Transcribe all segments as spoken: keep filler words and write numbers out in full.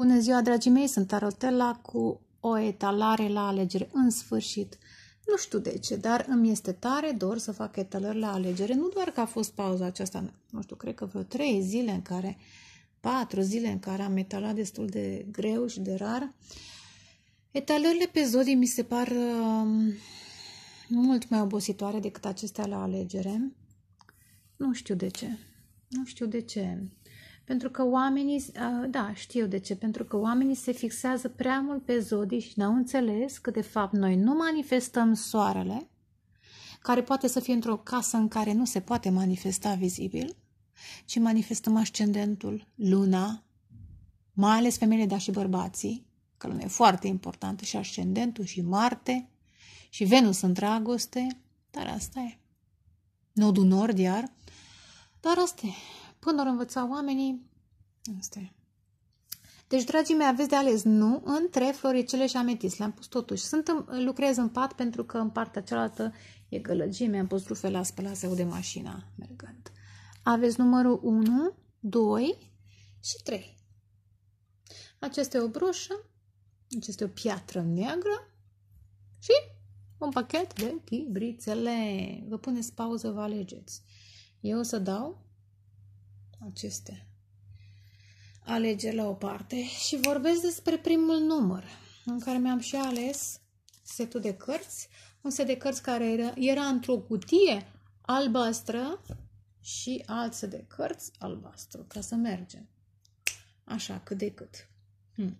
Bună ziua, dragii mei, sunt Tarotella cu o etalare la alegere. În sfârșit, nu știu de ce, dar îmi este tare dor să fac etalări la alegere. Nu doar că a fost pauza aceasta, nu știu, cred că vreo trei zile în care, patru zile în care am etalat destul de greu și de rar. Etalările pe zodii mi se par uh, mult mai obositoare decât acestea la alegere. Nu știu de ce. Nu știu de ce. Pentru că oamenii, da, știu de ce, pentru că oamenii se fixează prea mult pe zodii și n-au înțeles că de fapt noi nu manifestăm soarele, care poate să fie într-o casă în care nu se poate manifesta vizibil, ci manifestăm ascendentul, luna, mai ales femeile, dar și bărbații, că luna e foarte importantă, și ascendentul, și Marte, și Venus în dragoste, dar asta e. Nodul nord iar, dar asta e. Până ori învăța oamenii, asta e. Deci, dragii mei, aveți de ales nu între floricele și ametist. Le-am pus totuși. Sunt în, lucrez în pat pentru că în partea cealaltă e gălăgie. Mi-am pus rufe la spălat, se aude mașina mergând. Aveți numărul unu, doi și trei. Acesta e o broșă. Acesta e o piatră neagră. Și un pachet de chibrițele. Vă puneți pauză, vă alegeți. Eu o să dau aceste alegeri la o parte și vorbesc despre primul număr în care mi-am și ales setul de cărți, un set de cărți care era, era într-o cutie albastră și alt set de cărți albastru, ca să mergem așa cât de cât. Hmm.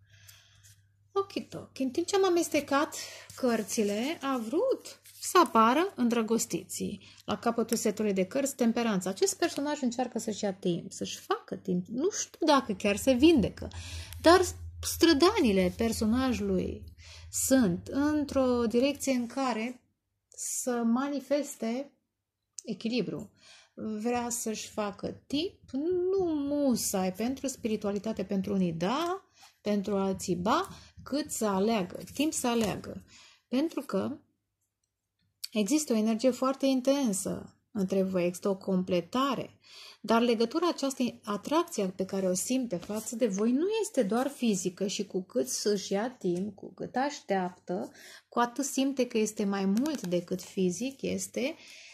Ok, în timp ce am amestecat cărțile, a vrut să apară îndrăgostiții. La capătul setului de cărți, temperanța. Acest personaj încearcă să-și ia timp, să-și facă timp. Nu știu dacă chiar se vindecă, dar strădanile personajului sunt într-o direcție în care să manifeste echilibru. Vrea să-și facă timp, nu musai pentru spiritualitate, pentru unii da, pentru alții ba, cât să aleagă, timp să aleagă. Pentru că există o energie foarte intensă între voi, există o completare, dar legătura aceasta, atracția pe care o simte față de voi nu este doar fizică și cu cât să-și ia timp, cu cât așteaptă, cu atât simte că este mai mult decât fizic, este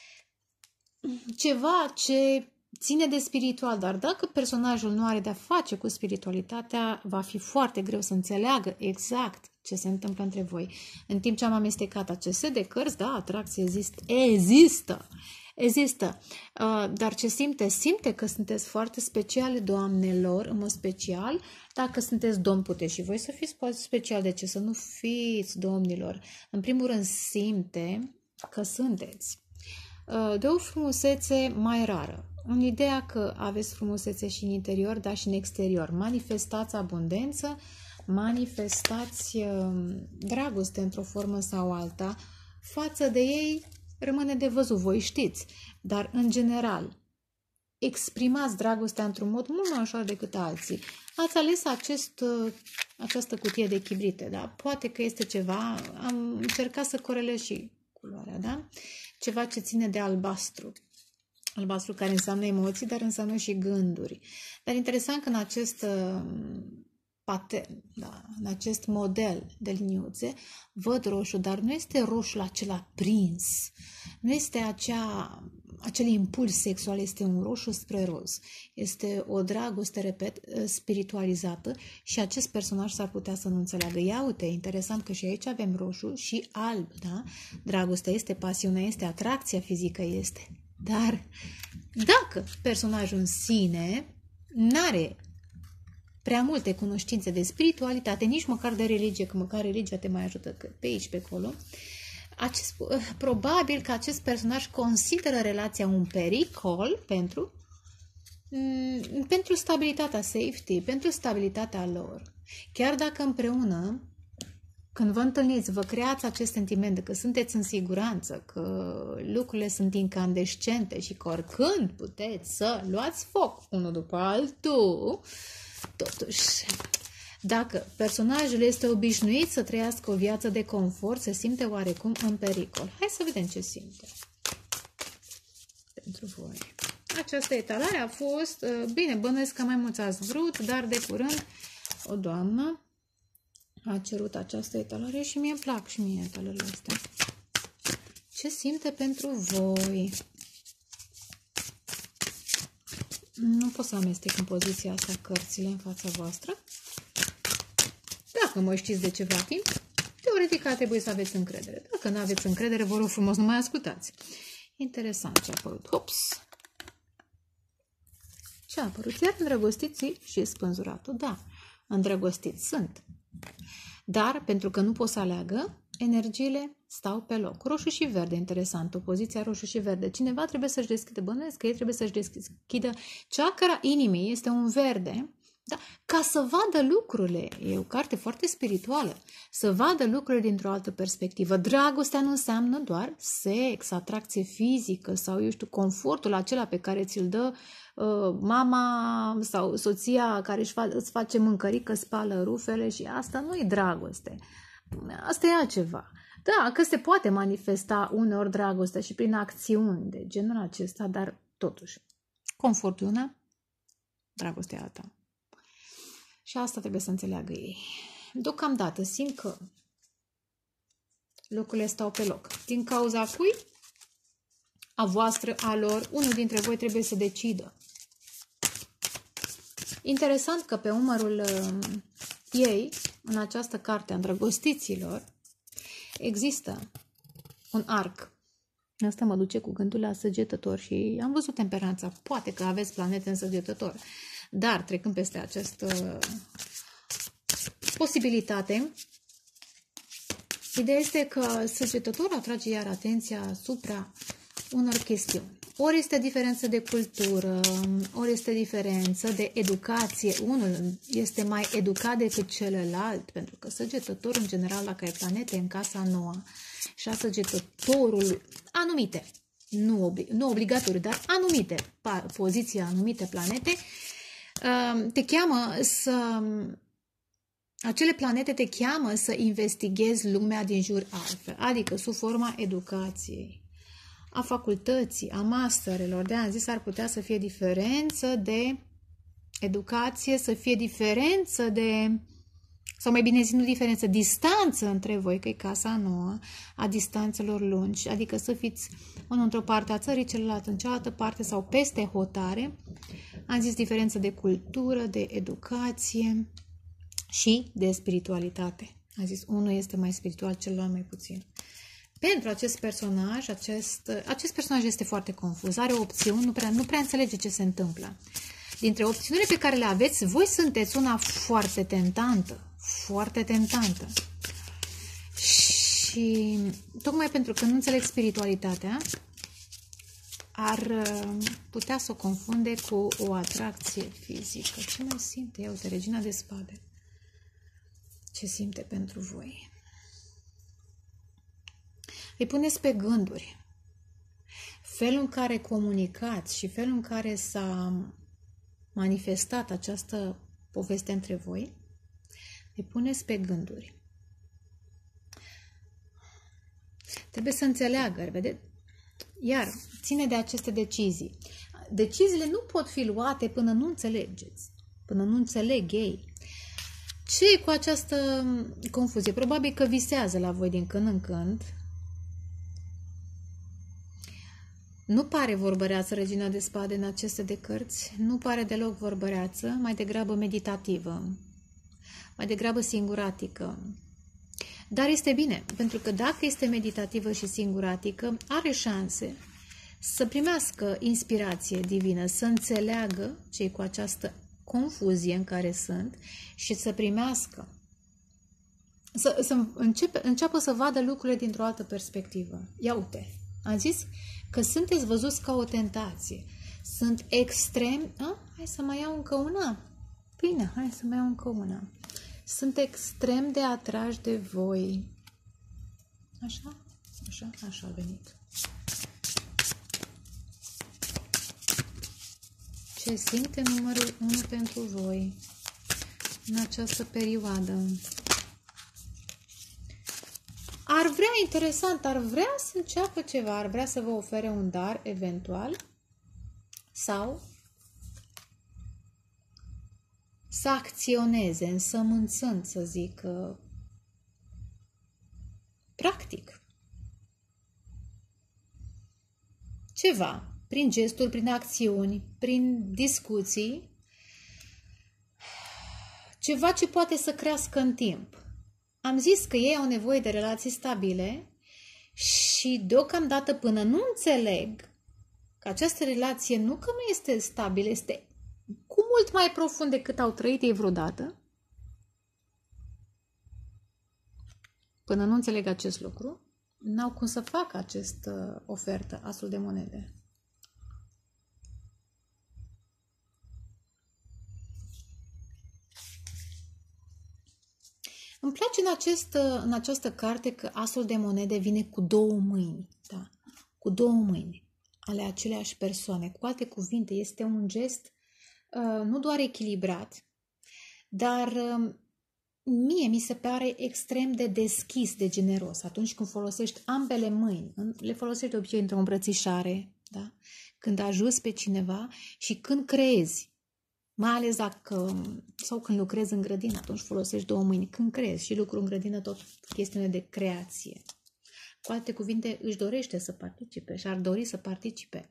ceva ce ține de spiritual, dar dacă personajul nu are de-a face cu spiritualitatea, va fi foarte greu să înțeleagă exact ce se întâmplă între voi. În timp ce am amestecat acest set de cărți, da, atracție există, există, există, uh, dar ce simte? Simte că sunteți foarte speciale, doamnelor, în mod special. Dacă sunteți domn, puteți și voi să fiți special. De ce să nu fiți, domnilor? În primul rând, simte că sunteți uh, de o frumusețe mai rară. În ideea că aveți frumusețe și în interior, dar și în exterior. Manifestați abundență, manifestați uh, dragoste într-o formă sau alta. Față de ei rămâne de văzut, voi știți. Dar, în general, exprimați dragostea într-un mod mult mai ușor decât alții. Ați ales acest, uh, această cutie de chibrite, da? Poate că este ceva, am încercat să corelez și culoarea, da? Ceva ce ține de albastru. Albastru care înseamnă emoții, dar înseamnă și gânduri. Dar interesant că în acest pattern, da, în acest model de liniuțe, văd roșu, dar nu este roșul acela prins. Nu este acea, acel impuls sexual, este un roșu spre roz. Este o dragoste, repet, spiritualizată și acest personaj s-ar putea să nu înțeleagă. Ia uite, interesant că și aici avem roșu și alb, da? Dragostea este, pasiunea este, atracția fizică este. Dar dacă personajul în sine n-are prea multe cunoștințe de spiritualitate, nici măcar de religie, că măcar religia te mai ajută pe aici, pe acolo, acest, probabil că acest personaj consideră relația un pericol pentru, pentru stabilitatea safety, pentru stabilitatea lor. Chiar dacă împreună, când vă întâlniți, vă creați acest sentiment de că sunteți în siguranță, că lucrurile sunt incandescente și că oricând puteți să luați foc unul după altul, totuși, dacă personajul este obișnuit să trăiască o viață de confort, se simte oarecum în pericol. Hai să vedem ce simte pentru voi. Această etalare a fost, bine, bănuiesc că mai mulți ați vrut, dar de curând O doamnă a cerut această etalare și mie îmi plac și mie etalările astea. Ce simte pentru voi? Nu pot să amestec în poziția asta cărțile în fața voastră. Dacă mă știți de ceva timp, teoretic ar trebui să aveți încredere. Dacă nu aveți încredere, vă rog frumos, nu mai ascultați. Interesant ce a apărut. Hops! Ce a apărut? Iar îndrăgostiții și spânzuratul. Da, îndrăgostiți sunt. Dar, pentru că nu pot să aleagă, energiile stau pe loc. Roșu și verde, interesant. Opoziția roșu și verde. Cineva trebuie să-și deschidă, bănuiesc că ei trebuie să-și deschidă ceacra inimii. Este un verde, da? Ca să vadă lucrurile. E o carte foarte spirituală. Să vadă lucrurile dintr-o altă perspectivă. Dragostea nu înseamnă doar sex, atracție fizică sau, eu știu, confortul acela pe care ți-l dă uh, mama sau soția care își fa- îți face mâncărică, spală rufele și asta nu e dragoste. Asta e altceva. Da, că se poate manifesta uneori dragostea și prin acțiuni de genul acesta, dar totuși, confortul una, dragostea alta. Și asta trebuie să înțeleagă ei. Deocamdată simt că lucrurile stau pe loc. Din cauza cui? A voastră, a lor, unul dintre voi trebuie să decidă. Interesant că pe umărul uh, ei, în această carte a îndrăgostiților, există un arc. Asta mă duce cu gândul la Săgetător și am văzut temperanța. Poate că aveți planete în Săgetător. Dar, trecând peste această posibilitate, ideea este că Săgetătorul atrage iar atenția asupra unor chestiuni. Ori este diferență de cultură, ori este diferență de educație. Unul este mai educat decât celălalt, pentru că Săgetătorul, în general, dacă ai planete în casa nouă și a Săgetătorul, anumite, nu, obli nu obligatoriu, dar anumite poziții, anumite planete, te cheamă să... Acele planete te cheamă să investighezi lumea din jur altfel, adică sub forma educației, a facultății, a masterelor. De-aia am zis, ar putea să fie diferență de educație, să fie diferență de, sau mai bine zis, nu diferență, distanță între voi, că e casa nouă, a distanțelor lungi, adică să fiți unul într-o parte a țării, celălalt în cealaltă parte sau peste hotare. Am zis diferență de cultură, de educație și de spiritualitate. Am zis, unul este mai spiritual, celălalt mai puțin. Pentru acest personaj, acest, acest personaj este foarte confuz, are opțiuni, nu prea, nu prea înțelege ce se întâmplă. Dintre opțiunile pe care le aveți, voi sunteți una foarte tentantă, foarte tentantă. Și tocmai pentru că nu înțeleg spiritualitatea, ar putea să o confunde cu o atracție fizică. Ce mai simte? Ia uite, Regina de Spade. Ce simte pentru voi? Îi puneți pe gânduri. Felul în care comunicați și felul în care s-a manifestat această poveste între voi, îi puneți pe gânduri. Trebuie să înțeleagă, vedeți? Iar ține de aceste decizii. Deciziile nu pot fi luate până nu înțelegeți, până nu înțeleg ei. Ce e cu această confuzie? Probabil că visează la voi din când în când. Nu pare vorbăreață Regina de Spade în aceste de cărți, nu pare deloc vorbăreață, mai degrabă meditativă, mai degrabă singuratică. Dar este bine, pentru că dacă este meditativă și singuratică, are șanse să primească inspirație divină, să înțeleagă ce cu această confuzie în care sunt și să primească, să, să începe, înceapă să vadă lucrurile dintr-o altă perspectivă. Ia uite, am zis că sunteți văzuți ca o tentație. Sunt extrem... A? Hai să mai iau încă una. Bine, hai să mai iau încă una. Sunt extrem de atrași de voi. Așa? Așa? Așa a venit. Ce simte numărul unu pentru voi în această perioadă? Ar vrea, interesant, ar vrea să înceapă ceva, ar vrea să vă ofere un dar, eventual, sau să acționeze, însămânțând, să zic, practic. Ceva, prin gesturi, prin acțiuni, prin discuții, ceva ce poate să crească în timp. Am zis că ei au nevoie de relații stabile și deocamdată până nu înțeleg că această relație nu că nu este stabilă, este cu mult mai profund decât au trăit ei vreodată, până nu înțeleg acest lucru, n-au cum să facă această ofertă, asul de monede. Îmi place în, acest, în această carte că asul de monede vine cu două mâini, da? Cu două mâini ale aceleași persoane. Cu alte cuvinte, este un gest uh, nu doar echilibrat, dar uh, mie mi se pare extrem de deschis, de generos. Atunci când folosești ambele mâini, le folosești de obicei într-o îmbrățișare, da? Când ajuți pe cineva și când creezi, mai ales dacă, sau când lucrezi în grădină, atunci folosești două mâini. Când crezi și lucru în grădină, tot chestiune de creație. Cu alte cuvinte, își dorește să participe și ar dori să participe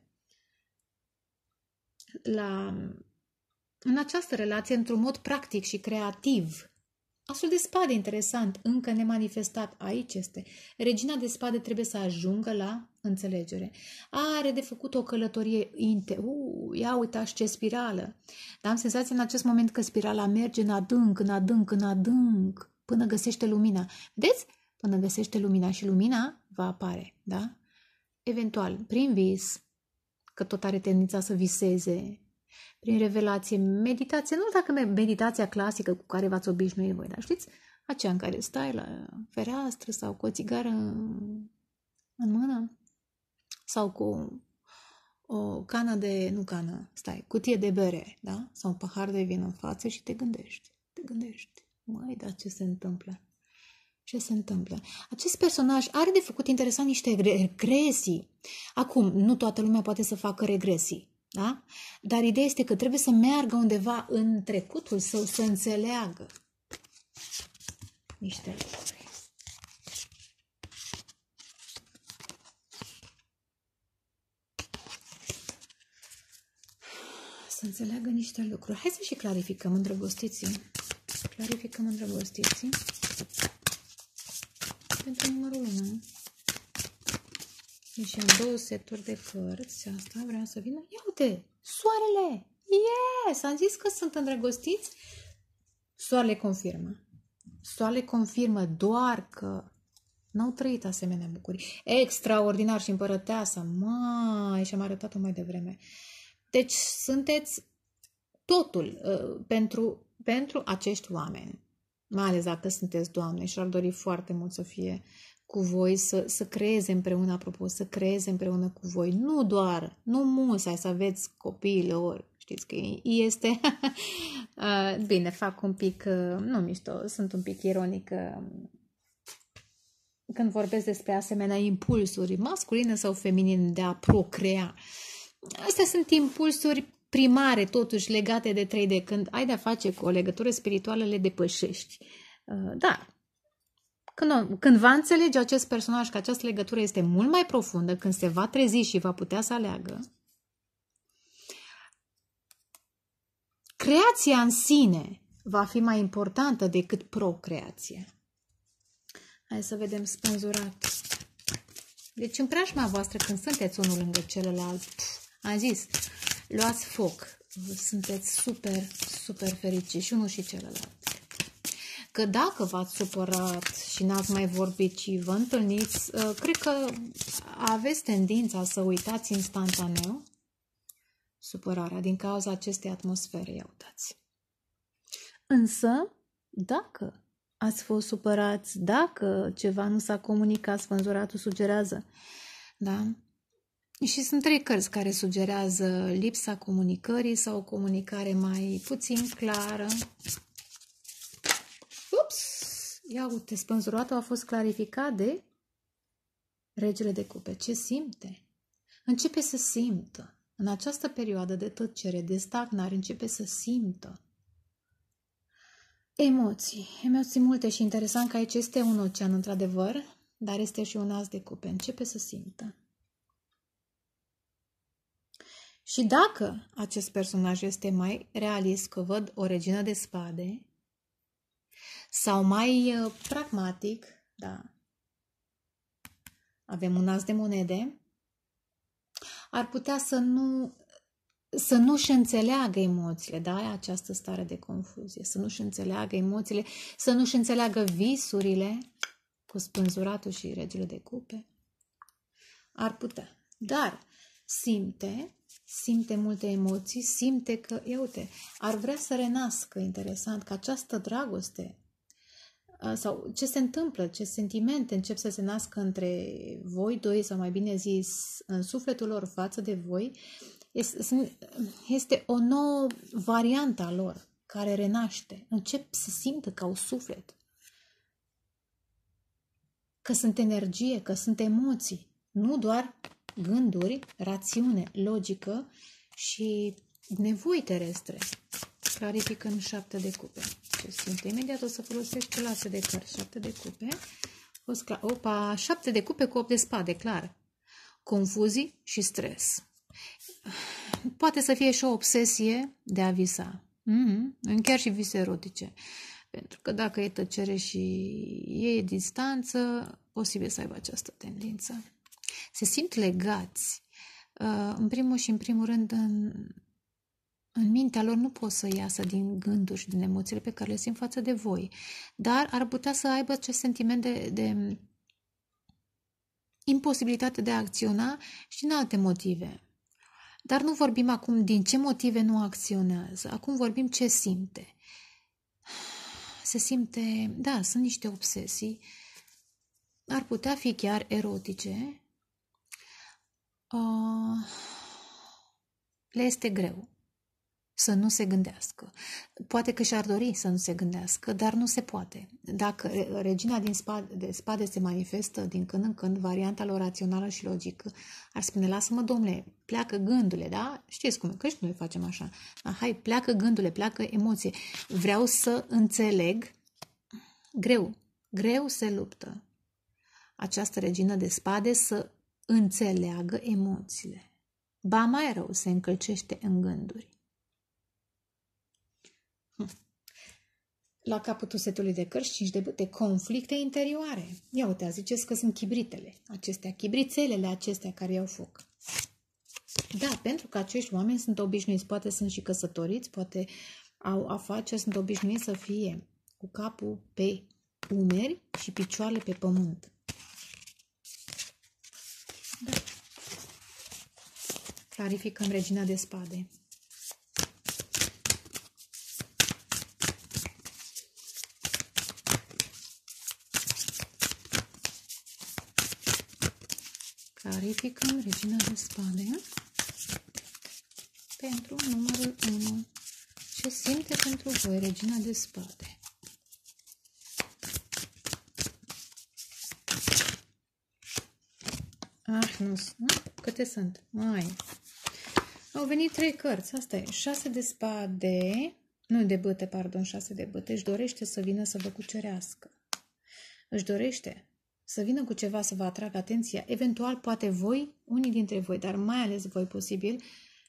la, în această relație într-un mod practic și creativ. Asul de spade, interesant, încă nemanifestat. Aici este. Regina de spade trebuie să ajungă la înțelegere. Are de făcut o călătorie inte. Uh, ia uitați ce spirală. Dar am senzația în acest moment că spirala merge în adânc, în adânc, în adânc, până găsește lumina. Vedeți? Până găsește lumina și lumina va apare. Da? Eventual, prin vis, că tot are tendința să viseze, prin revelație, meditație, nu dacă meditația clasică cu care v-ați obișnuit voi, dar știți, aceea în care stai la fereastră sau cu o țigară în mână sau cu o cană de, nu cană, stai, cutie de bere, da? Sau un pahar de vin în față și te gândești, te gândești, măi, dar ce se întâmplă? Ce se întâmplă? Acest personaj are de făcut interesant niște regresii. Acum, nu toată lumea poate să facă regresii. Da? Dar ideea este că trebuie să meargă undeva în trecutul său să înțeleagă niște lucruri. Să înțeleagă niște lucruri. Hai să și clarificăm, îndrăgostiții. Clarificăm, îndrăgostiții. Pentru numărul unu. Deci am două seturi de cărți. Asta vreau să vină. Ia uite! Soarele! Yes! Am zis că sunt îndrăgostiți. Soarele confirmă. Soarele confirmă doar că n-au trăit asemenea bucurii. Extraordinar și împărăteasa. Mai, și-am arătat-o mai devreme. Deci sunteți totul uh, pentru, pentru acești oameni. Mai ales dacă sunteți doamne și ar dori foarte mult să fie cu voi, să, să creeze împreună, apropo, să creeze împreună cu voi. Nu doar, nu musai să aveți copiilor, știți că este... Bine, fac un pic, nu mișto, sunt un pic ironică când vorbesc despre asemenea impulsuri masculine sau feminine de a procrea. Astea sunt impulsuri primare, totuși, legate de trei D. Când ai de-a face cu o legătură spirituală, le depășești. Dar Când, când va înțelege acest personaj că această legătură este mult mai profundă, când se va trezi și va putea să aleagă, creația în sine va fi mai importantă decât procreația. Hai să vedem spânzurat. Deci în preajma voastră, când sunteți unul lângă celălalt, am zis, luați foc. Sunteți super, super fericiți și unul și celălalt. Că dacă v-ați supărat și n-ați mai vorbit și vă întâlniți, cred că aveți tendința să uitați instantaneu supărarea din cauza acestei atmosfere. Ia uitați. Însă, dacă ați fost supărați, dacă ceva nu s-a comunicat, spânzuratul sugerează, da? Și sunt trei cărți care sugerează lipsa comunicării sau o comunicare mai puțin clară. Ups! Ia uite, spânzuratul a fost clarificat de regele de cupe. Ce simte? Începe să simtă. În această perioadă de tăcere, de stagnare, începe să simtă. Emoții. Emoții multe și interesant că aici este un ocean, într-adevăr, dar este și un as de cupe. Începe să simtă. Și dacă acest personaj este mai realist, că văd o regină de spade, sau mai uh, pragmatic, da, avem un as de monede, ar putea să nu să nu-și înțeleagă emoțiile, da, această stare de confuzie, să nu-și înțeleagă emoțiile, să nu-și înțeleagă visurile cu spânzuratul și regele de cupe. Ar putea. Dar simte, simte multe emoții, simte că, ia uite, ar vrea să renască, interesant, că această dragoste sau ce se întâmplă, ce sentimente încep să se nască între voi doi, sau mai bine zis, în sufletul lor față de voi, este o nouă variantă a lor care renaște. Încep să simtă ca un suflet, că sunt energie, că sunt emoții, nu doar gânduri, rațiune, logică și nevoi terestre. Clarificăm șapte de cupe. Ce simte? Imediat o să folosesc celelalte de cărți. Șapte de cupe. Opa, șapte de cupe cu opt de spade, clar. Confuzii și stres. Poate să fie și o obsesie de a visa. Mm-hmm. Chiar și vise erotice. Pentru că dacă e tăcere și e distanță, posibil să aibă această tendință. Se simt legați. În primul și în primul rând, în, în mintea lor nu pot să iasă din gânduri și din emoțiile pe care le simt față de voi. Dar ar putea să aibă acest sentiment de, de imposibilitate de a acționa și din alte motive. Dar nu vorbim acum din ce motive nu acționează. Acum vorbim ce simte. Se simte, da, sunt niște obsesii. Ar putea fi chiar erotice. Uh, le este greu să nu se gândească. Poate că și-ar dori să nu se gândească, dar nu se poate. Dacă regina din spade, de spade se manifestă din când în când, varianta lor rațională și logică, ar spune, lasă-mă, domnule, pleacă gândurile, da? Știți cum e, că și noi facem așa. Da, hai, pleacă gândurile, pleacă emoție. Vreau să înțeleg. Greu, greu se luptă această regină de spade să înțeleagă emoțiile. Ba mai rău, se încălcește în gânduri. La capătul setului de cărți, cinci de bâte, conflicte interioare. Ia uite, ziceți că sunt chibritele acestea, chibrițelele acestea care iau foc. Da, pentru că acești oameni sunt obișnuiți, poate sunt și căsătoriți, poate au afaceri, sunt obișnuiți să fie cu capul pe umeri și picioarele pe pământ. Da. Clarificăm regina de spade. Clarificăm regina de spade pentru numărul unu. Ce simte pentru voi regina de spade? Ah, nu, nu? Câte sunt? Mai. Au venit trei cărți. Asta e. Șase de spade. Nu, de bâte, pardon, șase de bâte. Își dorește să vină să vă cucerească. Își dorește să vină cu ceva să vă atragă atenția. Eventual, poate voi, unii dintre voi, dar mai ales voi posibil,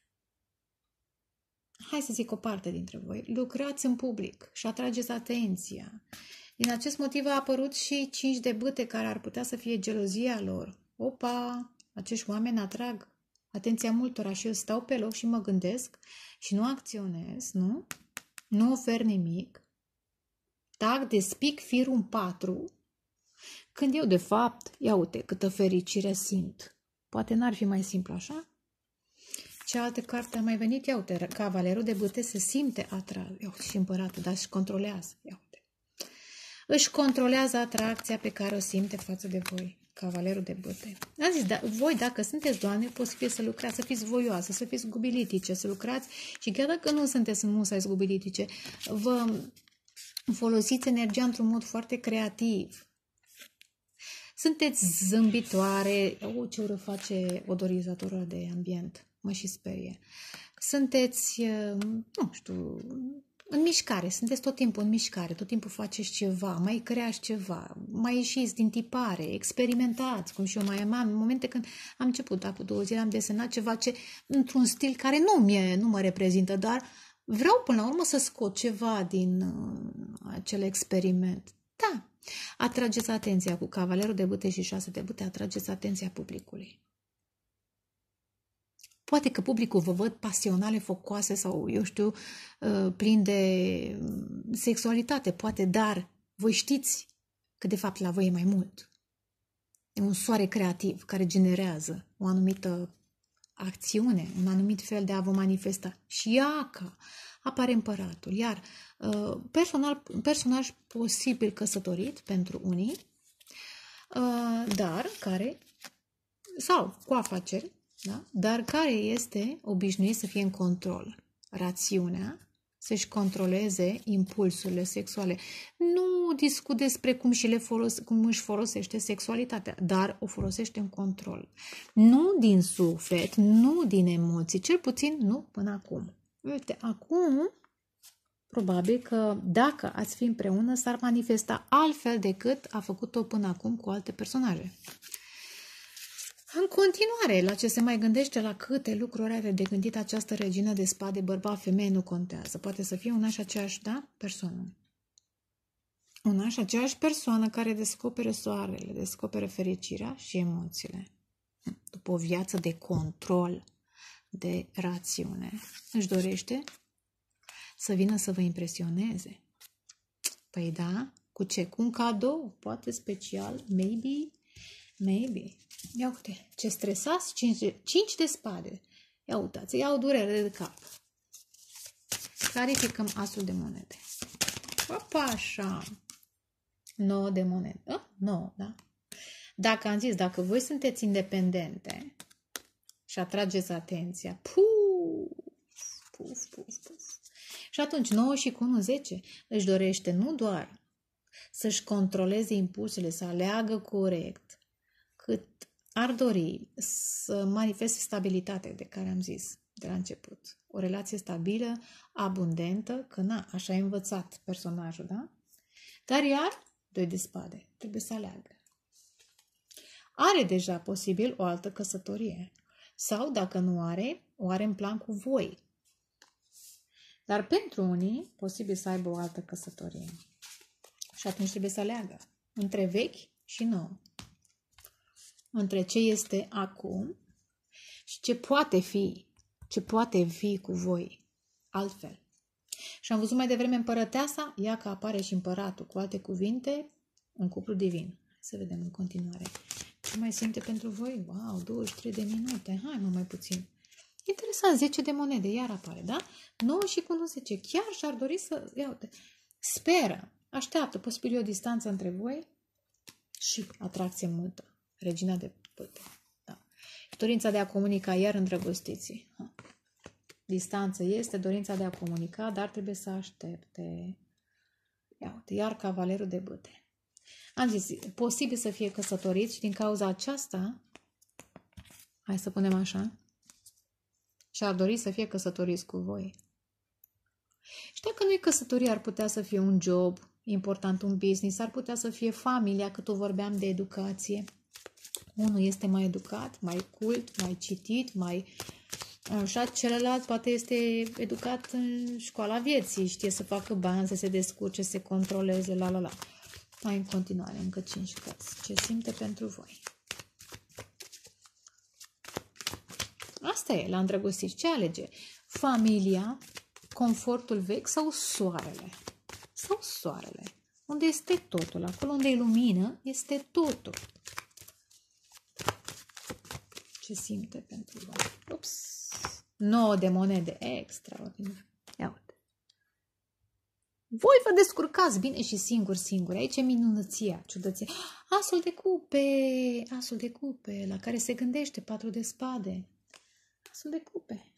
hai să zic o parte dintre voi, lucrați în public și atrageți atenția. Din acest motiv a apărut și cinci de bâte care ar putea să fie gelozia lor. Opa, acești oameni atrag atenția multora și eu stau pe loc și mă gândesc și nu acționez, nu? Nu ofer nimic. Tac, despic firul în patru. Când eu, de fapt, ia uite câtă fericire simt. Poate n-ar fi mai simplu așa? Cealaltă carte a mai venit, ia uite, cavalerul de bâte se simte atras. Ia uite, și împăratul, dar își controlează. Ia uite. Își controlează atracția pe care o simte față de voi. Cavalerul de bâte. Am zis, da, voi, dacă sunteți doamne, posibil să lucrați, să fiți voioase, să fiți zgubilitice, să lucrați și chiar dacă nu sunteți musai zgubilitice, vă folosiți energia într-un mod foarte creativ. Sunteți zâmbitoare. O, ce ură face odorizatorul de ambient. Mă și sperie. Sunteți, nu știu, în mișcare, sunteți tot timpul în mișcare, tot timpul faceți ceva, mai creați ceva, mai ieșiți din tipare, experimentați, cum și eu mai am, în momente când am început, acum două zile am desenat ceva ce, într-un stil care nu, mie, nu mă reprezintă, dar vreau până la urmă să scot ceva din uh, acel experiment. Da, atrageți atenția cu cavalerul de bâte și șase de bâte, atrageți atenția publicului. Poate că publicul vă văd pasionale, focoase sau, eu știu, plin de sexualitate, poate, dar voi știți că de fapt la voi e mai mult. E un soare creativ care generează o anumită acțiune, un anumit fel de a vă manifesta. Și iaca, apare împăratul. Iar personal, personaj posibil căsătorit pentru unii, dar care, sau cu afaceri, da? Dar care este obișnuit să fie în control. Rațiunea, să-și controleze impulsurile sexuale. Nu discut despre cum, și le folos- cum își folosește sexualitatea, dar o folosește în control. Nu din suflet, nu din emoții, cel puțin nu până acum. Uite, acum, probabil că dacă ați fi împreună, s-ar manifesta altfel decât a făcut-o până acum cu alte personaje. În continuare, la ce se mai gândește, la câte lucruri are de gândit această regină de spade, bărbat, femeie, nu contează. Poate să fie una și aceeași, da, persoană. Una și aceeași persoană care descoperă soarele, descoperă fericirea și emoțiile. După o viață de control, de rațiune, își dorește să vină să vă impresioneze. Păi da, cu ce? Cu un cadou, poate special, maybe, maybe. Ia uite, ce stresați, cinci de spade. Ia uitați, ia o durere de cap. Clarificăm asul de monede. Opa, așa. nouă de monede. Oh, nouă, da? Dacă am zis, dacă voi sunteți independente și atrageți atenția, puf, puf, puf, puf. Și atunci nouă și cu unu, zece își dorește nu doar să-și controleze impulsurile, să aleagă corect, cât ar dori să manifeste stabilitate de care am zis de la început. O relație stabilă, abundentă, că na, așa a învățat personajul, da? Dar iar, doi de spade, trebuie să aleagă. Are deja posibil o altă căsătorie. Sau, dacă nu are, o are în plan cu voi. Dar pentru unii, posibil să aibă o altă căsătorie. Și atunci trebuie să aleagă între vechi și nou. Între ce este acum și ce poate fi, ce poate fi cu voi altfel. Și am văzut mai devreme împărăteasa, ea că apare și împăratul, cu alte cuvinte, un cuplu divin. Să vedem în continuare. Ce mai simte pentru voi? Wow, douăzeci și trei de minute. Hai, mă, mai puțin. Interesant, zece de monede, iar apare, da? nouă și cu unu, zece. Chiar și-ar dori să... Ia uite. Speră, așteaptă, posibil o distanță între voi și atracție multă. Regina de bâte. Da. Dorința de a comunica, iar îndrăgostiții. Ha. Distanță este dorința de a comunica, dar trebuie să aștepte. Ia uite, iar cavalerul de bâte. Am zis, posibil să fie căsătoriți și din cauza aceasta, hai să punem așa, și-ar dori să fie căsătoriți cu voi. Și dacă nu-i căsătorie, ar putea să fie un job important, un business, ar putea să fie familia, că tot vorbeam de educație. Unul este mai educat, mai cult, mai citit, mai... Așa, celălalt poate este educat în școala vieții, știe să facă bani, să se descurce, să se controleze, la la la. Mai în continuare, încă cinci cărți. Ce simte pentru voi? Asta e, la îndrăgostit. Ce alege? Familia, confortul vechi sau soarele? Sau soarele? Unde este totul? Acolo unde e lumină, este totul. Ce simte pentru voi? Ups! nouă de monede. Extraordinar. Ia uite. Voi vă descurcați bine și singur, singur. Aici e minunăția, ciudăția. Asul de cupe! Asul de cupe, la care se gândește patru de spade. Asul de cupe.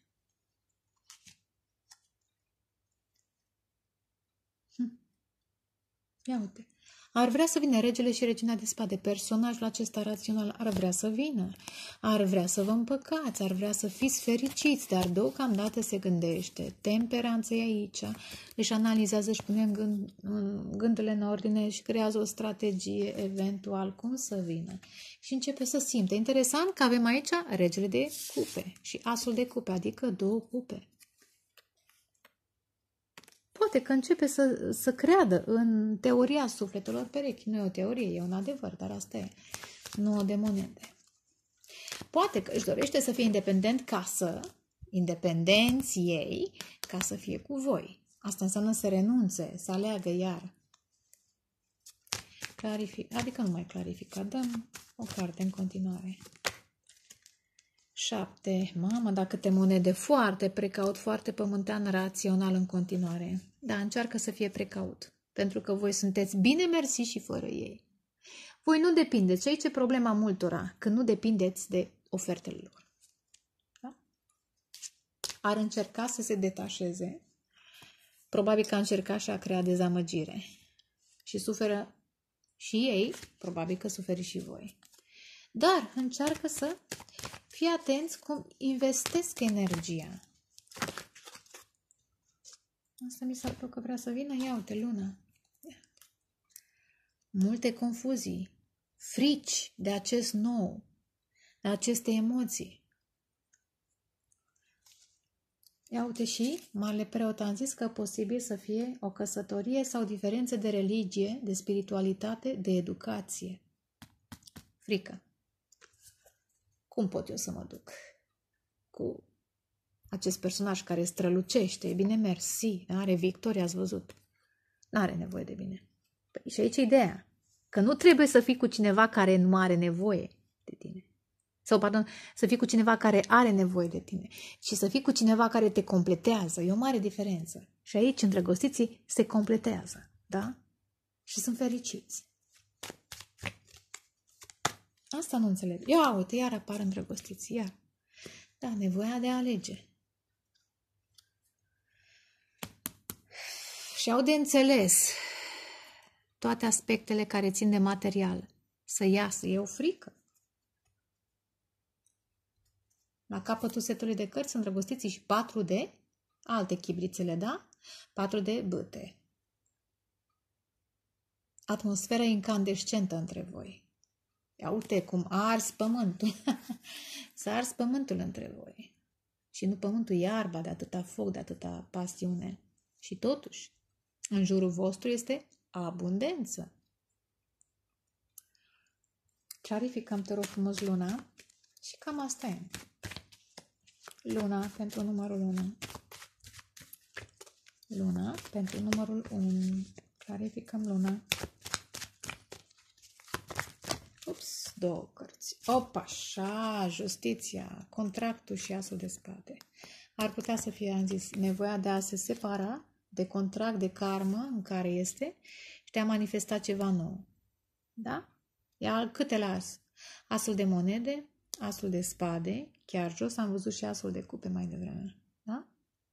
Hm. Ia uite. Ar vrea să vină regele și regina de spade. Personajul acesta rațional ar vrea să vină. Ar vrea să vă împăcați, ar vrea să fiți fericiți, dar deocamdată se gândește. Temperanța e aici. Își analizează, își pune în gând, în gândurile în ordine și creează o strategie eventual cum să vină. Și începe să simte. Interesant că avem aici regele de cupe și asul de cupe, adică două cupe. Poate că începe să, să creadă în teoria sufletelor perechi. Nu e o teorie, e un adevăr, dar asta e. Nu o de monede. Poate că își dorește să fie independent ca să, independenți ei, ca să fie cu voi. Asta înseamnă să renunțe, să aleagă iar. Clarific, adică nu mai clarifica, dăm o carte în continuare. șapte. Mamă, dar câte monede, foarte precaut, foarte pământean, rațional în continuare. Da, încearcă să fie precaut, pentru că voi sunteți bine mersi și fără ei. Voi nu depindeți, aici e problema multora, că nu depindeți de ofertele lor. Da? Ar încerca să se detașeze, probabil că a încercat și a creat dezamăgire. Și suferă și ei, probabil că suferi și voi. Dar încearcă să fii atenți cum investesc energia. Asta mi s-a părut că vrea să vină. Ia uite, luna. Multe confuzii, frici de acest nou, de aceste emoții. Ia uite și Marele Preot am zis că posibil să fie o căsătorie sau diferențe de religie, de spiritualitate, de educație. Frică. Cum pot eu să mă duc cu acest personaj care strălucește? E bine, mersi, are victorie, ați văzut. N-are nevoie de mine. Păi și aici e ideea. Că nu trebuie să fii cu cineva care nu are nevoie de tine. Sau, pardon, să fii cu cineva care are nevoie de tine. Și să fii cu cineva care te completează. E o mare diferență. Și aici, îndrăgostiții se completează. Da? Și sunt fericiți. Asta nu înțeleg. Ia uite, iar apar îndrăgostiți, iar. Da, nevoia de a alege. Și au de înțeles toate aspectele care țin de material. Să iasă, e o frică. La capătul setului de cărți îndrăgostiții și patru de alte chibrițele, da? Patru de bâte. Atmosfera incandescentă între voi. Ia uite cum a ars pământul. S-a ars pământul între voi. Și nu pământul, iarba, de atâta foc, de atâta pasiune. Și totuși, în jurul vostru este abundență. Clarificăm, te rog frumos, luna. Și cam asta e. Luna pentru numărul unu. Luna pentru numărul unu. Clarificăm luna. Ups, două cărți. Opa, așa, justiția, contractul și asul de spade. Ar putea să fie, am zis, nevoia de a se separa de contract, de karmă în care este și de a manifesta ceva nou. Da? Ia câte las? Asul de monede, asul de spade, chiar jos am văzut și asul de cupe mai devreme. Da?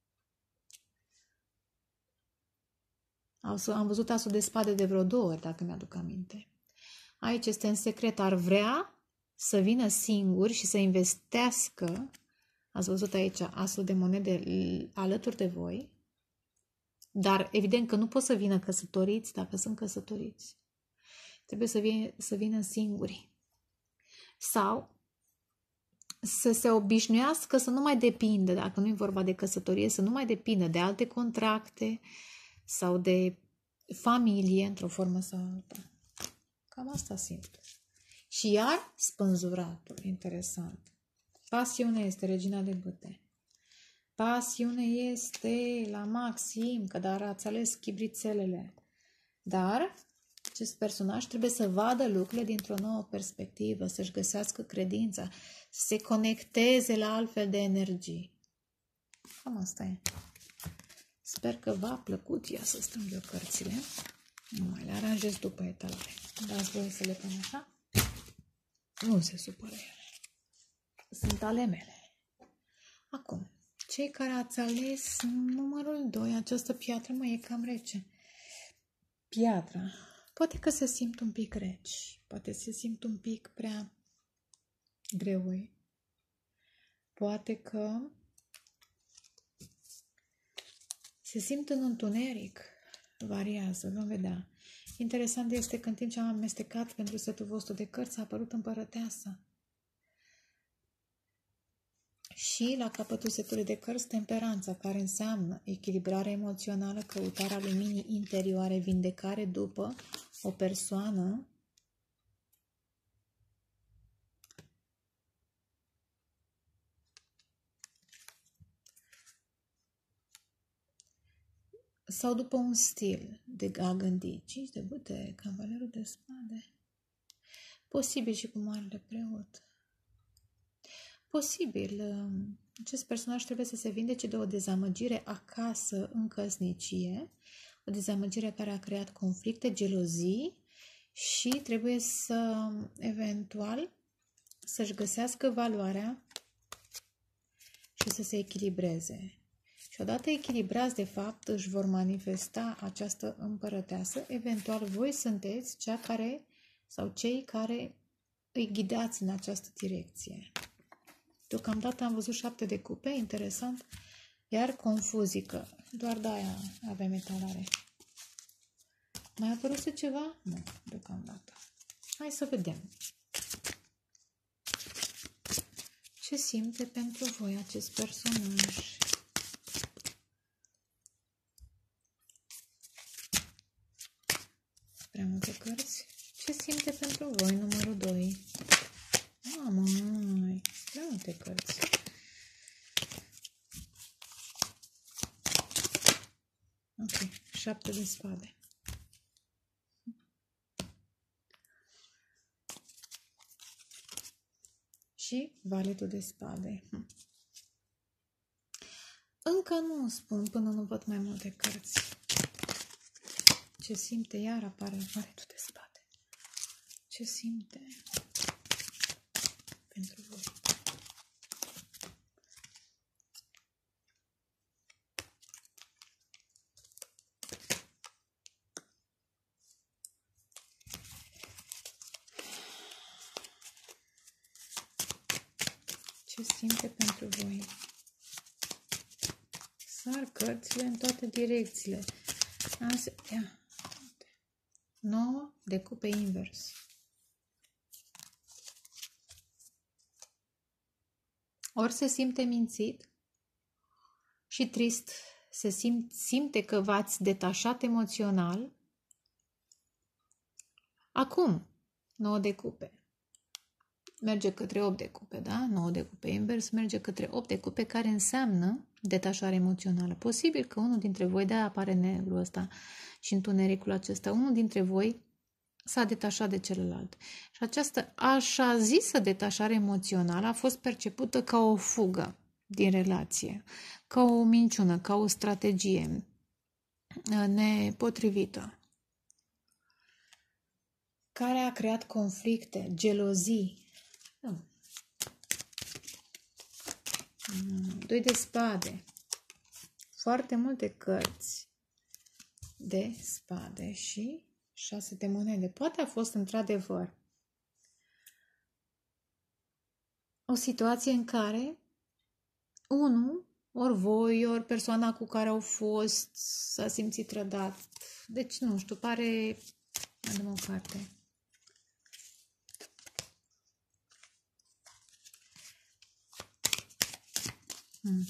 Am văzut asul de spade de vreo două ori, dacă mi-aduc aminte. Aici este în secret, ar vrea să vină singur și să investească, ați văzut aici asul de monede alături de voi, dar evident că nu pot să vină căsătoriți dacă sunt căsătoriți. Trebuie să vină, să vină singuri. Sau să se obișnuiască să nu mai depindă, dacă nu e vorba de căsătorie, să nu mai depindă de alte contracte sau de familie, într-o formă sau alta. Cam asta simt. Și iar spânzuratul, interesant. Pasiune este regina de bâte. Pasiune este la maxim, că dar ați ales chibrițelele. Dar acest personaj trebuie să vadă lucrurile dintr-o nouă perspectivă, să-și găsească credința, să se conecteze la altfel de energii. Cam asta e. Sper că v-a plăcut. Ia să strâng eu cărțile. Nu mai le aranjez după etalare. Dați voie să le pun așa? Nu se supără ele. Sunt ale mele. Acum, cei care ați ales numărul doi, această piatră, mă, e cam rece. Piatra. Poate că se simt un pic reci. Poate se simt un pic prea greoi. Poate că se simt în întuneric. Variază, vom vedea. Interesant este că în timp ce am amestecat pentru setul vostru de cărți a apărut împărăteasa. Și la capătul setului de cărți temperanța, care înseamnă echilibrare emoțională, căutarea luminii interioare, vindecare după o persoană sau după un stil de a gândi. Cinci de bute, cavalerul de spade. Posibil și cu marele preot. Posibil, acest personaj trebuie să se vindece de o dezamăgire acasă în căsnicie, o dezamăgire care a creat conflicte, gelozii și trebuie să, eventual, să-și găsească valoarea și să se echilibreze. Și odată echilibrați, de fapt, își vor manifesta această împărăteasă. Eventual, voi sunteți cea care, sau cei care îi ghidați în această direcție. Deocamdată am văzut șapte de cupe, interesant, iar confuzică. Doar de-aia avem etalare. Mai a apărut ceva? Nu, deocamdată. Hai să vedem. Ce simte pentru voi acest personaj? Prea multe cărți. Ce simte pentru voi numărul doi? Mamăi, prea multe cărți. Ok, șapte de spade. Și valetul de spade. Încă nu spun până nu văd mai multe cărți. Ce simte? Iar apare valetul de spade. Ce simte pentru voi? Ce simte pentru voi? Sar cărțile în toate direcțiile. Ia. nouă de cupe invers. Ori se simte mințit și trist, se simt, simte că v-ați detașat emoțional. Acum, nouă de cupe. Merge către opt de cupe, da? nouă de cupe invers merge către opt de cupe, care înseamnă detașare emoțională. Posibil că unul dintre voi, de-aia apare negru ăsta și întunericul acesta, unul dintre voi s-a detașat de celălalt. Și această așa zisă detașare emoțională a fost percepută ca o fugă din relație, ca o minciună, ca o strategie nepotrivită, care a creat conflicte, gelozii. Doi de spade. Foarte multe cărți de spade și șase de monede. Poate a fost într-adevăr o situație în care unul, ori voi, ori persoana cu care au fost, s-a simțit trădat. Deci, nu știu, pare... Mai dăm o carte. Hmm.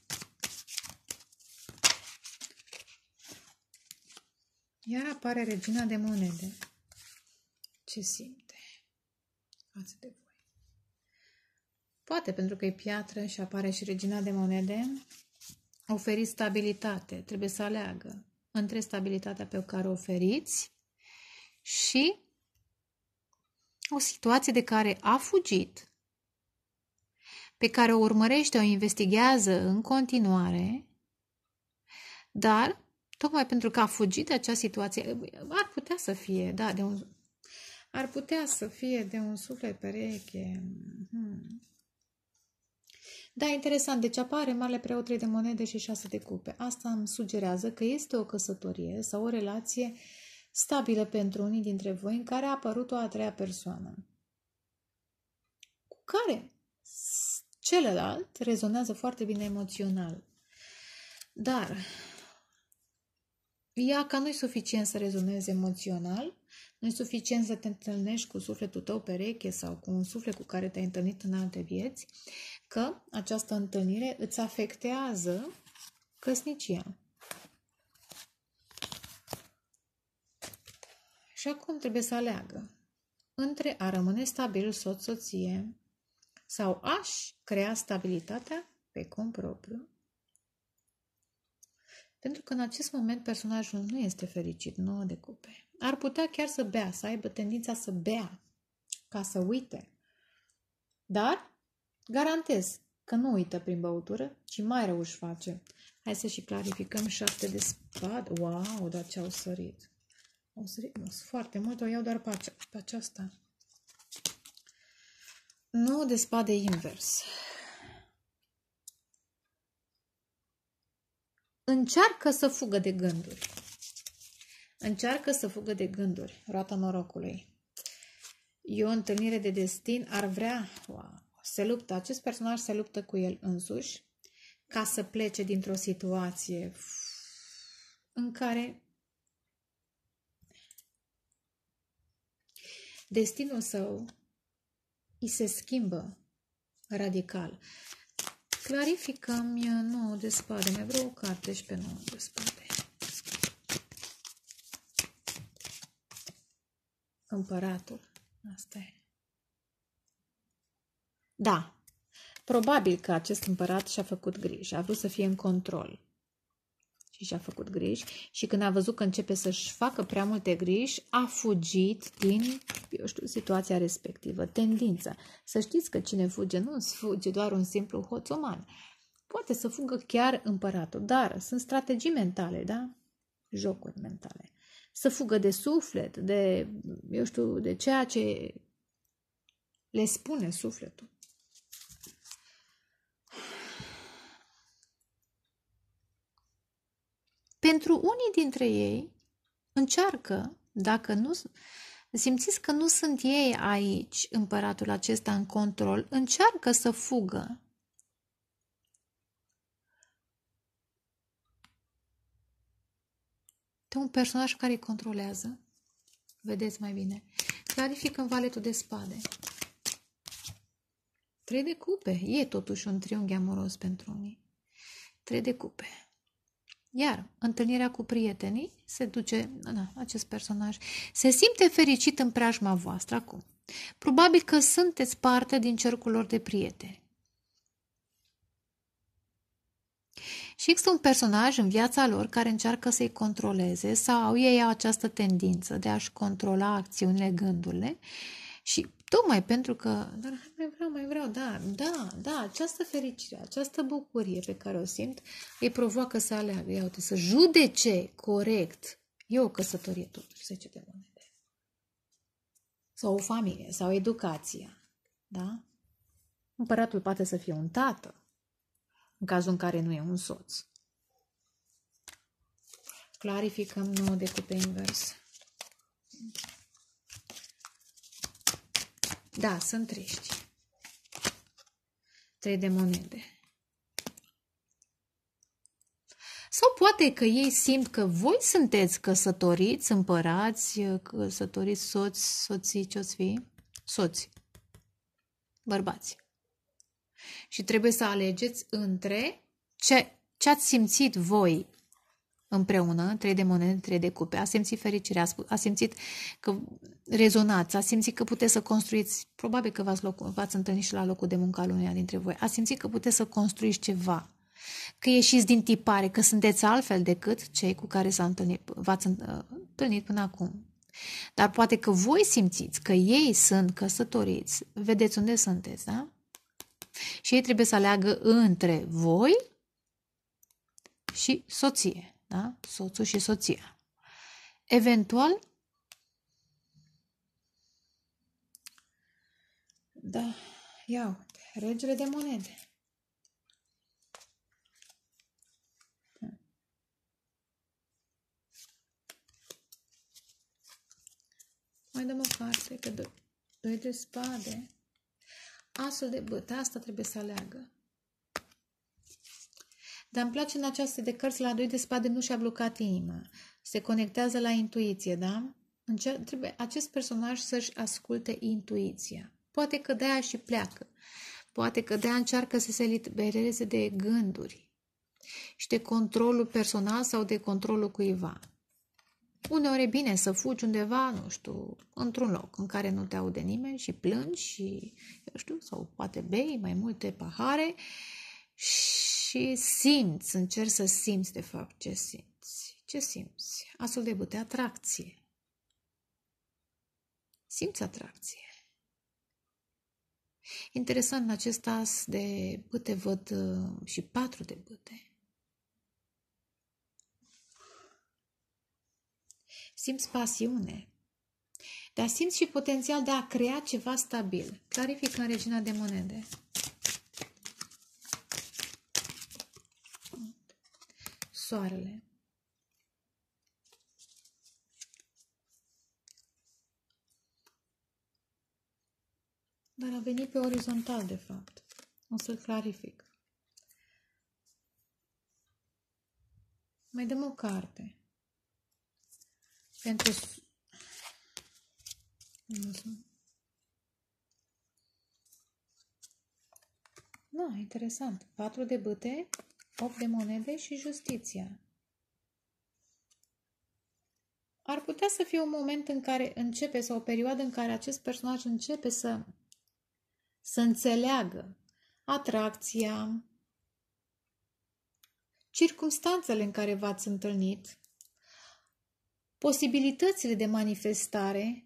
Iar apare regina de monede. Ce simte față de voi? Poate pentru că e piatră și apare și regina de monede, oferiți stabilitate. Trebuie să aleagă între stabilitatea pe care o oferiți și o situație de care a fugit, pe care o urmărește, o investigează în continuare, dar tocmai pentru că a fugit de acea situație, ar putea să fie, da, de un, ar putea să fie de un suflet pereche. Hmm. Da, interesant. Deci apare Marele Preot, trei de monede și șase de cupe. Asta îmi sugerează că este o căsătorie sau o relație stabilă pentru unii dintre voi în care a apărut o a treia persoană, cu care celălalt rezonează foarte bine emoțional. Dar ea că nu-i suficient să rezonezi emoțional, nu-i suficient să te întâlnești cu sufletul tău pereche sau cu un suflet cu care te-ai întâlnit în alte vieți, că această întâlnire îți afectează căsnicia. Și acum trebuie să aleagă între a rămâne stabil soț-soție sau a-și crea stabilitatea pe cont propriu. Pentru că în acest moment personajul nu este fericit, nouă de cupe. Ar putea chiar să bea, să aibă tendința să bea, ca să uite. Dar garantez că nu uită prin băutură, ci mai rău își face. Hai să și clarificăm șapte de spade. Wow, dar ce au sărit. Au sărit nu, foarte mult, o iau doar pe, acea, pe aceasta. nouă de spade invers. Încearcă să fugă de gânduri. Încearcă să fugă de gânduri. Roata norocului. E o întâlnire de destin. Ar vrea... Wow, se luptă. Acest personaj se luptă cu el însuși ca să plece dintr-o situație în care destinul său îi se schimbă radical. Clarificăm nouă de spade. Mai vreau o carte și pe nouă de spade. Împăratul. Asta e. Da. Probabil că acest împărat și-a făcut griji. A vrut să fie în control. Și și-a făcut griji. Și când a văzut că începe să-și facă prea multe griji, a fugit din, eu știu, situația respectivă. Tendința. Să știți că cine fuge nu fuge doar un simplu hoțoman. Poate să fugă chiar împăratul. Dar sunt strategii mentale, da? Jocuri mentale. Să fugă de suflet, de, eu știu, de ceea ce le spune sufletul. Pentru unii dintre ei, încearcă, dacă nu simțiți că nu sunt ei aici, împăratul acesta în control, încearcă să fugă. De un personaj care îi controlează. Vedeți mai bine. Clarificăm valetul de spade. Trei de cupe. E totuși un triunghi amoros pentru unii. Trei de cupe. Iar întâlnirea cu prietenii se duce, na, acest personaj se simte fericit în preajma voastră acum. Probabil că sunteți parte din cercul lor de prieteni. Și există un personaj în viața lor care încearcă să-i controleze sau ei au această tendință de a-și controla acțiunile, gândurile și tocmai pentru că, dar mai vreau, mai vreau, da, da, da, această fericire, această bucurie pe care o simt îi provoacă să aleagă, ia uite, să judece corect. E o căsătorie totuși, zece de monede. Sau o familie, sau educația, da? Împăratul poate să fie un tată, în cazul în care nu e un soț. Clarificăm nouă de cupe invers. Da, sunt triști. Trei de monede. Sau poate că ei simt că voi sunteți căsătoriți, împărați, căsătoriți, soți, soții, ce-oți fi? Soți. Bărbați. Și trebuie să alegeți între ce, ce ați simțit voi împreună, trei de monede, trei de cupe, a simțit fericirea, a simțit că rezonați, a simțit că puteți să construiți, probabil că v-ați, loc, v-ați întâlnit și la locul de muncă al uneia dintre voi, a simțit că puteți să construiți ceva, că ieșiți din tipare, că sunteți altfel decât cei cu care s-a întâlnit, v-ați întâlnit până acum. Dar poate că voi simțiți că ei sunt căsătoriți, vedeți unde sunteți, da? Și ei trebuie să aleagă între voi și soție. Da? Soțul și soția. Eventual, da, iau, regele de monede. Mai dăm o carte, că doi, doi de spade. Asul de bâtă, asta trebuie să aleagă. Dar îmi place în această de cărți, la doi de spade nu și-a blocat inima. Se conectează la intuiție, da? Încer- trebuie acest personaj să-și asculte intuiția. Poate că de-aia și pleacă. Poate că de-aia încearcă să se elibereze de gânduri și de controlul personal sau de controlul cuiva. Uneori e bine să fugi undeva, nu știu, într-un loc în care nu te aude nimeni și plângi și, eu știu, sau poate bei mai multe pahare și simți, încerci să simți de fapt ce simți. Ce simți? Asul de bâte, atracție. Simți atracție. Interesant, în acest as de bâte văd uh, și patru de bâte. Simți pasiune, dar simți și potențial de a crea ceva stabil. Clarifică în Regina de Monede. Soarele. Dar a venit pe orizontal, de fapt. O să-l clarific. Mai dăm o carte. Pentru... Da, interesant. Patru de bâte, opt de monede și justiția. Ar putea să fie un moment în care începe, sau o perioadă în care acest personaj începe să, să înțeleagă atracția, circumstanțele în care v-ați întâlnit, posibilitățile de manifestare,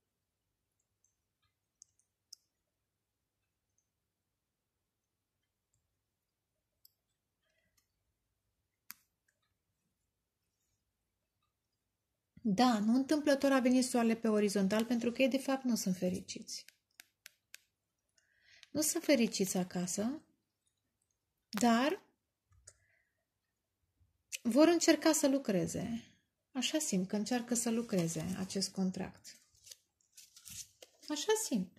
da, nu întâmplător a venit soarele pe orizontal, pentru că ei de fapt nu sunt fericiți. Nu sunt fericiți acasă, dar vor încerca să lucreze. Așa simt că încearcă să lucreze acest contract. Așa simt.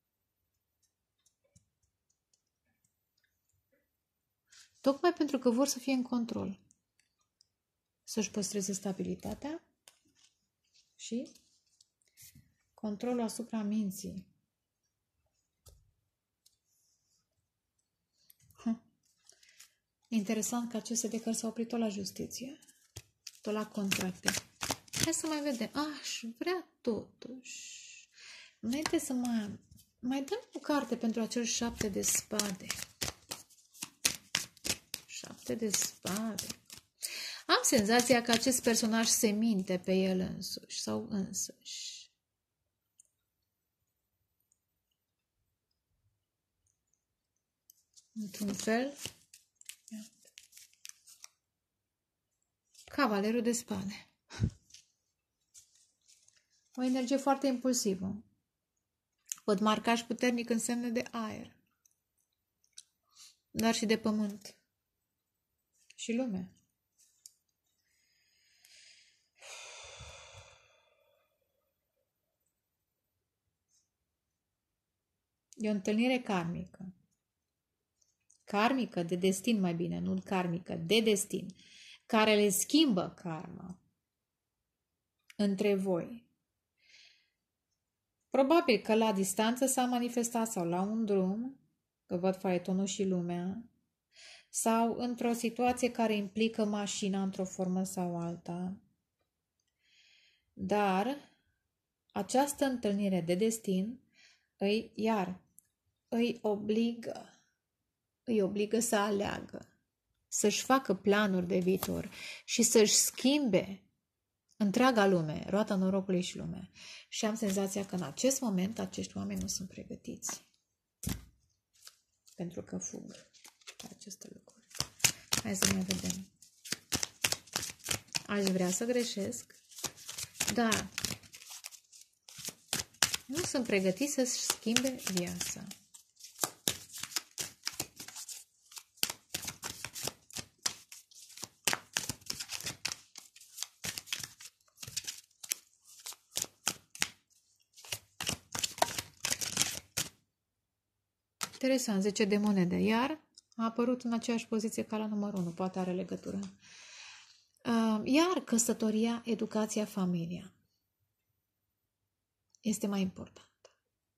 Tocmai pentru că vor să fie în control. Să-și păstreze stabilitatea și controlul asupra minții. Hm. Interesant că aceste de cărți s-au oprit tot la justiție, tot la contracte. Hai să mai vedem. Aș vrea totuși. Înainte să mai... Mai dăm o carte pentru acel șapte de spade. Șapte de spade. Am senzația că acest personaj se minte pe el însuși sau însăși. Într-un fel, Cavalerul de spade. O energie foarte impulsivă. Văd marcaj puternic în semne de aer, dar și de pământ. Și lume. E o întâlnire karmică. Karmică, de destin mai bine, nu karmică, de destin, care le schimbă karma între voi. Probabil că la distanță s-a manifestat sau la un drum, că văd faetonul și lumea, sau într-o situație care implică mașina într-o formă sau alta. Dar această întâlnire de destin îi, iar, îi obligă, îi obligă să aleagă, să-și facă planuri de viitor și să-și schimbe întreaga lume, roata norocului și lumea. Și am senzația că în acest moment acești oameni nu sunt pregătiți. Pentru că fug pe aceste lucruri. Hai să mai vedem. Aș vrea să greșesc, dar nu sunt pregătiți să-și schimbe viața. Interesant, zece de monede. Iar a apărut în aceeași poziție ca la numărul unu. Poate are legătură. Iar căsătoria, educația, familia este mai importantă.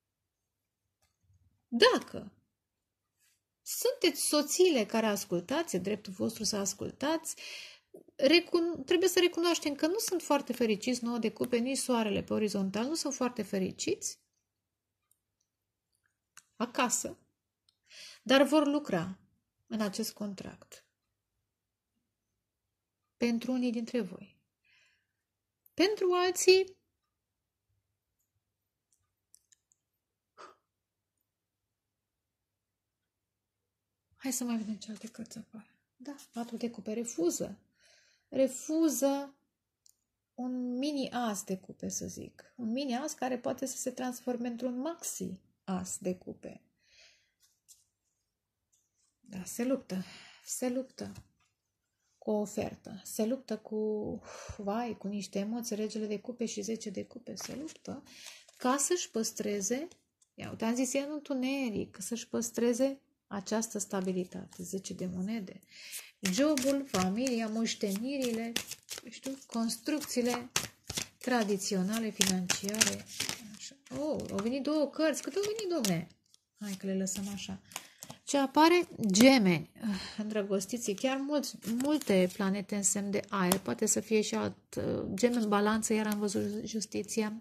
Dacă sunteți soțiile care ascultați, e dreptul vostru să ascultați, recun- trebuie să recunoaștem că nu sunt foarte fericiți, nouă de cupe, nici soarele pe orizontal, nu sunt foarte fericiți acasă, dar vor lucra în acest contract pentru unii dintre voi. Pentru alții, hai să mai vedem ce alte cărți apar. Da, patru de cupe refuză. Refuză un mini as de cupe, să zic. Un mini as care poate să se transforme într-un maxi as de cupe. Da, se luptă. Se luptă cu o ofertă. Se luptă cu, vai, cu niște emoții, regele de cupe și zece de cupe. Se luptă ca să-și păstreze, ia uite, am zis, e în întuneric, să-și păstreze această stabilitate. zece de monede. Jobul, familia, moștenirile, știu, construcțiile tradiționale, financiare. Așa. Oh, au venit două cărți. Cât au venit, domne? Hai că le lăsăm așa. Ce apare? Gemeni. Îndrăgostiții. Chiar mulți, multe planete în semn de aer. Poate să fie și alt Gemeni, balanță, iar am văzut justiția.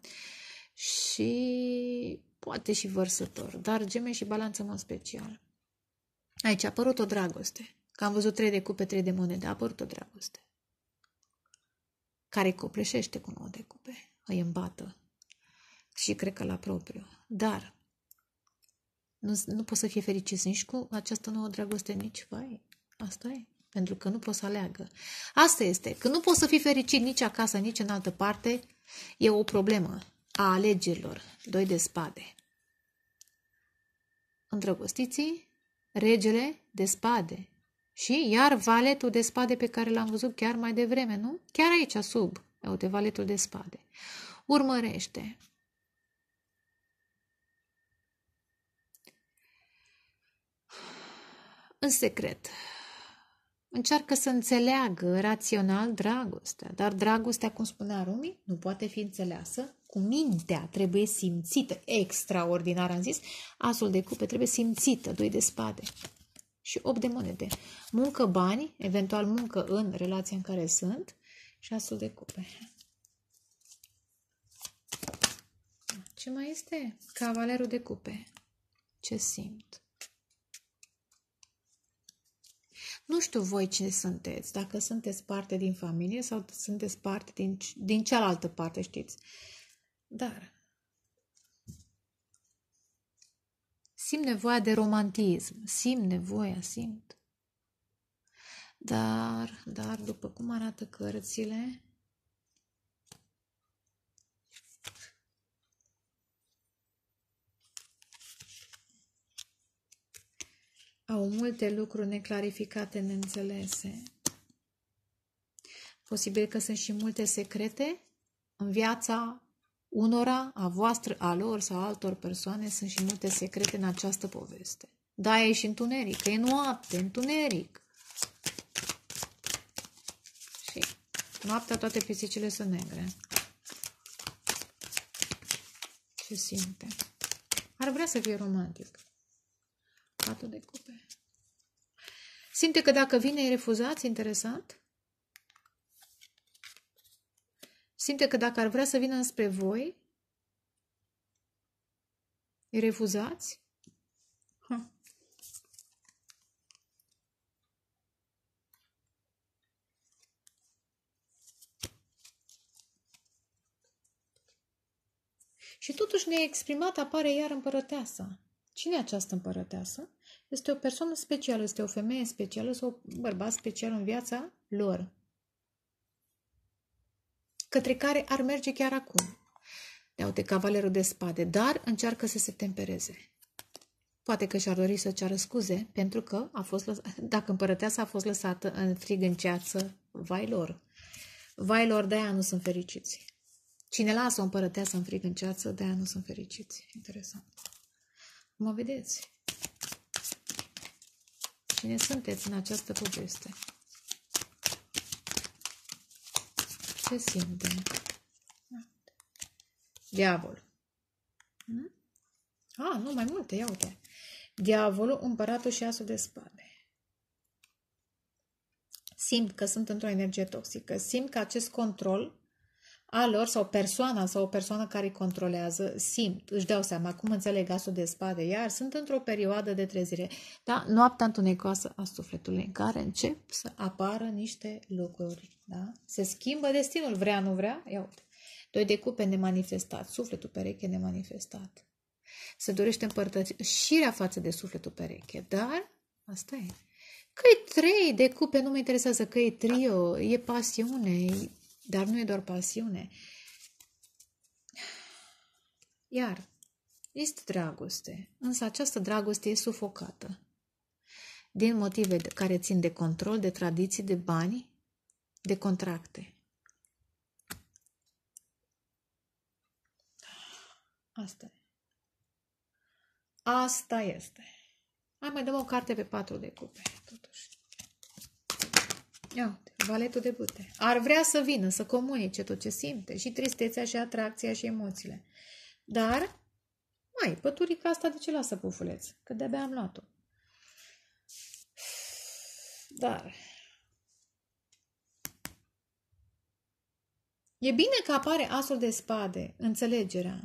Și poate și vărsător. Dar Gemeni și balanță în mod special. Aici a apărut o dragoste. Că am văzut trei de cupe, trei de monede. A apărut o dragoste. Care copleșește cu nouă de cupe. Îi îmbată. Și cred că la propriu. Dar nu, nu poți să fie fericit nici cu această nouă dragoste, nici vai. Asta e. Pentru că nu poți să aleagă. Asta este. Că nu poți să fii fericit nici acasă, nici în altă parte. E o problemă a alegerilor. Doi de spade. Îndrăgostiții, regele de spade. Și iar valetul de spade pe care l-am văzut chiar mai devreme, nu? Chiar aici, sub. Uite, valetul de spade. Urmărește. În secret. Încearcă să înțeleagă rațional dragostea. Dar dragostea, cum spunea Rumi, nu poate fi înțeleasă cu mintea. Trebuie simțită. Extraordinar, am zis. Asul de cupe trebuie simțită. Doi de spade. Și opt de monede. Muncă, bani, eventual muncă în relația în care sunt și asul de cupe. Ce mai este? Cavalerul de cupe. Ce simt? Nu știu voi cine sunteți, dacă sunteți parte din familie sau sunteți parte din, din cealaltă parte, știți. Dar simt nevoia de romantism, simt nevoia, simt. Dar, dar, după cum arată cărțile, au multe lucruri neclarificate, neînțelese. Posibil că sunt și multe secrete în viața unora, a voastră, a lor sau a altor persoane. Sunt și multe secrete în această poveste. Da, e și întuneric, că e noapte, întuneric. Și noaptea toate pisicile sunt negre. Ce simte? Ar vrea să fie romantic. Patru de cupe. Simte că dacă vine, îi refuzați, interesant. Simte că dacă ar vrea să vină înspre voi, îi refuzați. Ha. Și totuși neexprimat apare iar împărăteasa. Cine e această împărăteasă? Este o persoană specială, este o femeie specială sau un bărbat special în viața lor, către care ar merge chiar acum. Ia uite, cavalerul de spade, dar încearcă să se tempereze. Poate că și-ar dori să ceară scuze, pentru că a fost lăs- dacă împărăteasa a fost lăsată în frig în ceață, vai lor. Vai lor, de-aia nu sunt fericiți. Cine lasă o împărăteasă în frig în ceață, de-aia nu sunt fericiți. Interesant. Mă vedeți? Cine sunteți în această poveste? Ce simte? Diavol. Hmm? Ah, nu, mai multe, ia uite. Diavolul, împăratul și asul de spade. Simt că sunt într-o energie toxică. Simt că acest control a lor sau persoana sau o persoană care îi controlează, simt, își dau seama, acum înțeleg asul de spade, iar sunt într-o perioadă de trezire. Da? Noaptea întunecoasă a sufletului în care încep să apară niște lucruri. Da? Se schimbă destinul, vrea, nu vrea, ia uite. Doi de cupe nemanifestat, sufletul pereche nemanifestat. Se dorește împărtășirea față de sufletul pereche, dar asta e. Că e trei de cupe, nu mă interesează, că e trio, e pasiune, dar nu e doar pasiune. Iar este dragoste, însă această dragoste e sufocată din motive care țin de control, de tradiții, de bani, de contracte. Asta e. Asta este. Hai, mai dăm o carte pe patru de cupe, totuși. Ia uite, valetul de bute. Ar vrea să vină, să comunice tot ce simte, și tristețea, și atracția, și emoțiile. Dar, mai, păturica asta de ce lasă, pufuleț? Că de-abia am luat-o. Dar, e bine că apare asul de spade, înțelegerea.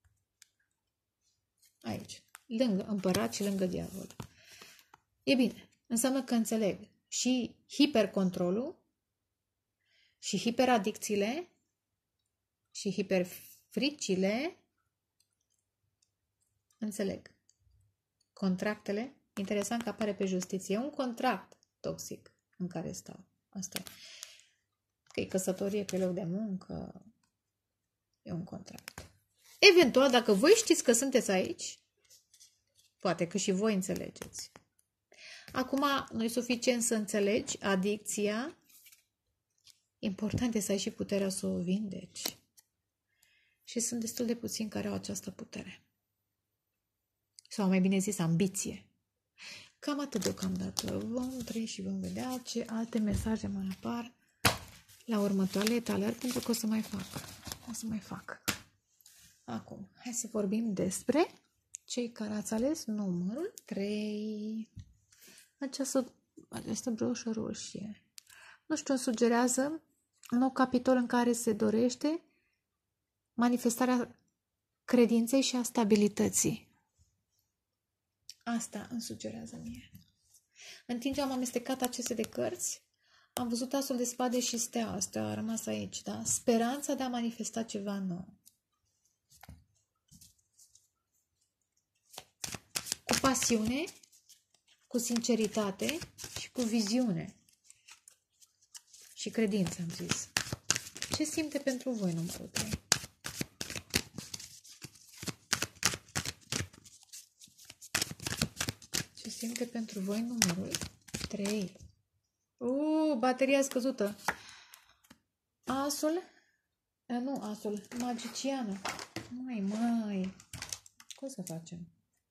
Aici, lângă împărat și lângă diavol. E bine, înseamnă că înțeleg și hipercontrolul, și hiperadicțiile, și hiperfricile, înțeleg. Contractele, interesant că apare pe justiție, e un contract toxic în care stau. Asta e. Că e căsătorie pe loc de muncă, e un contract. Eventual, dacă voi știți că sunteți aici, poate că și voi înțelegeți. Acum, nu e suficient să înțelegi adicția, important e să ai și puterea să o vindeci. Și sunt destul de puțini care au această putere. Sau mai bine zis, ambiție. Cam atât deocamdată. Vom trăi și vom vedea ce alte mesaje mai apar la următoarele etalări, pentru că o să mai fac. O să mai fac. Acum, hai să vorbim despre cei care ați ales numărul trei. Această, această broșă roșie. Nu știu, sugerează un nou capitol în care se dorește manifestarea credinței și a stabilității. Asta îmi sugerează mie. În timp ce am amestecat aceste de cărți, am văzut asul de spade și steaua. Steaua a rămas aici, da? Speranța de a manifesta ceva nou. Cu pasiune, cu sinceritate și cu viziune. Și credință, am zis. Ce simte pentru voi numărul trei? Ce simte pentru voi numărul trei? Uuu, bateria scăzută. Asul? A, nu, asul. Magiciană. Mai, mai. Cum să facem?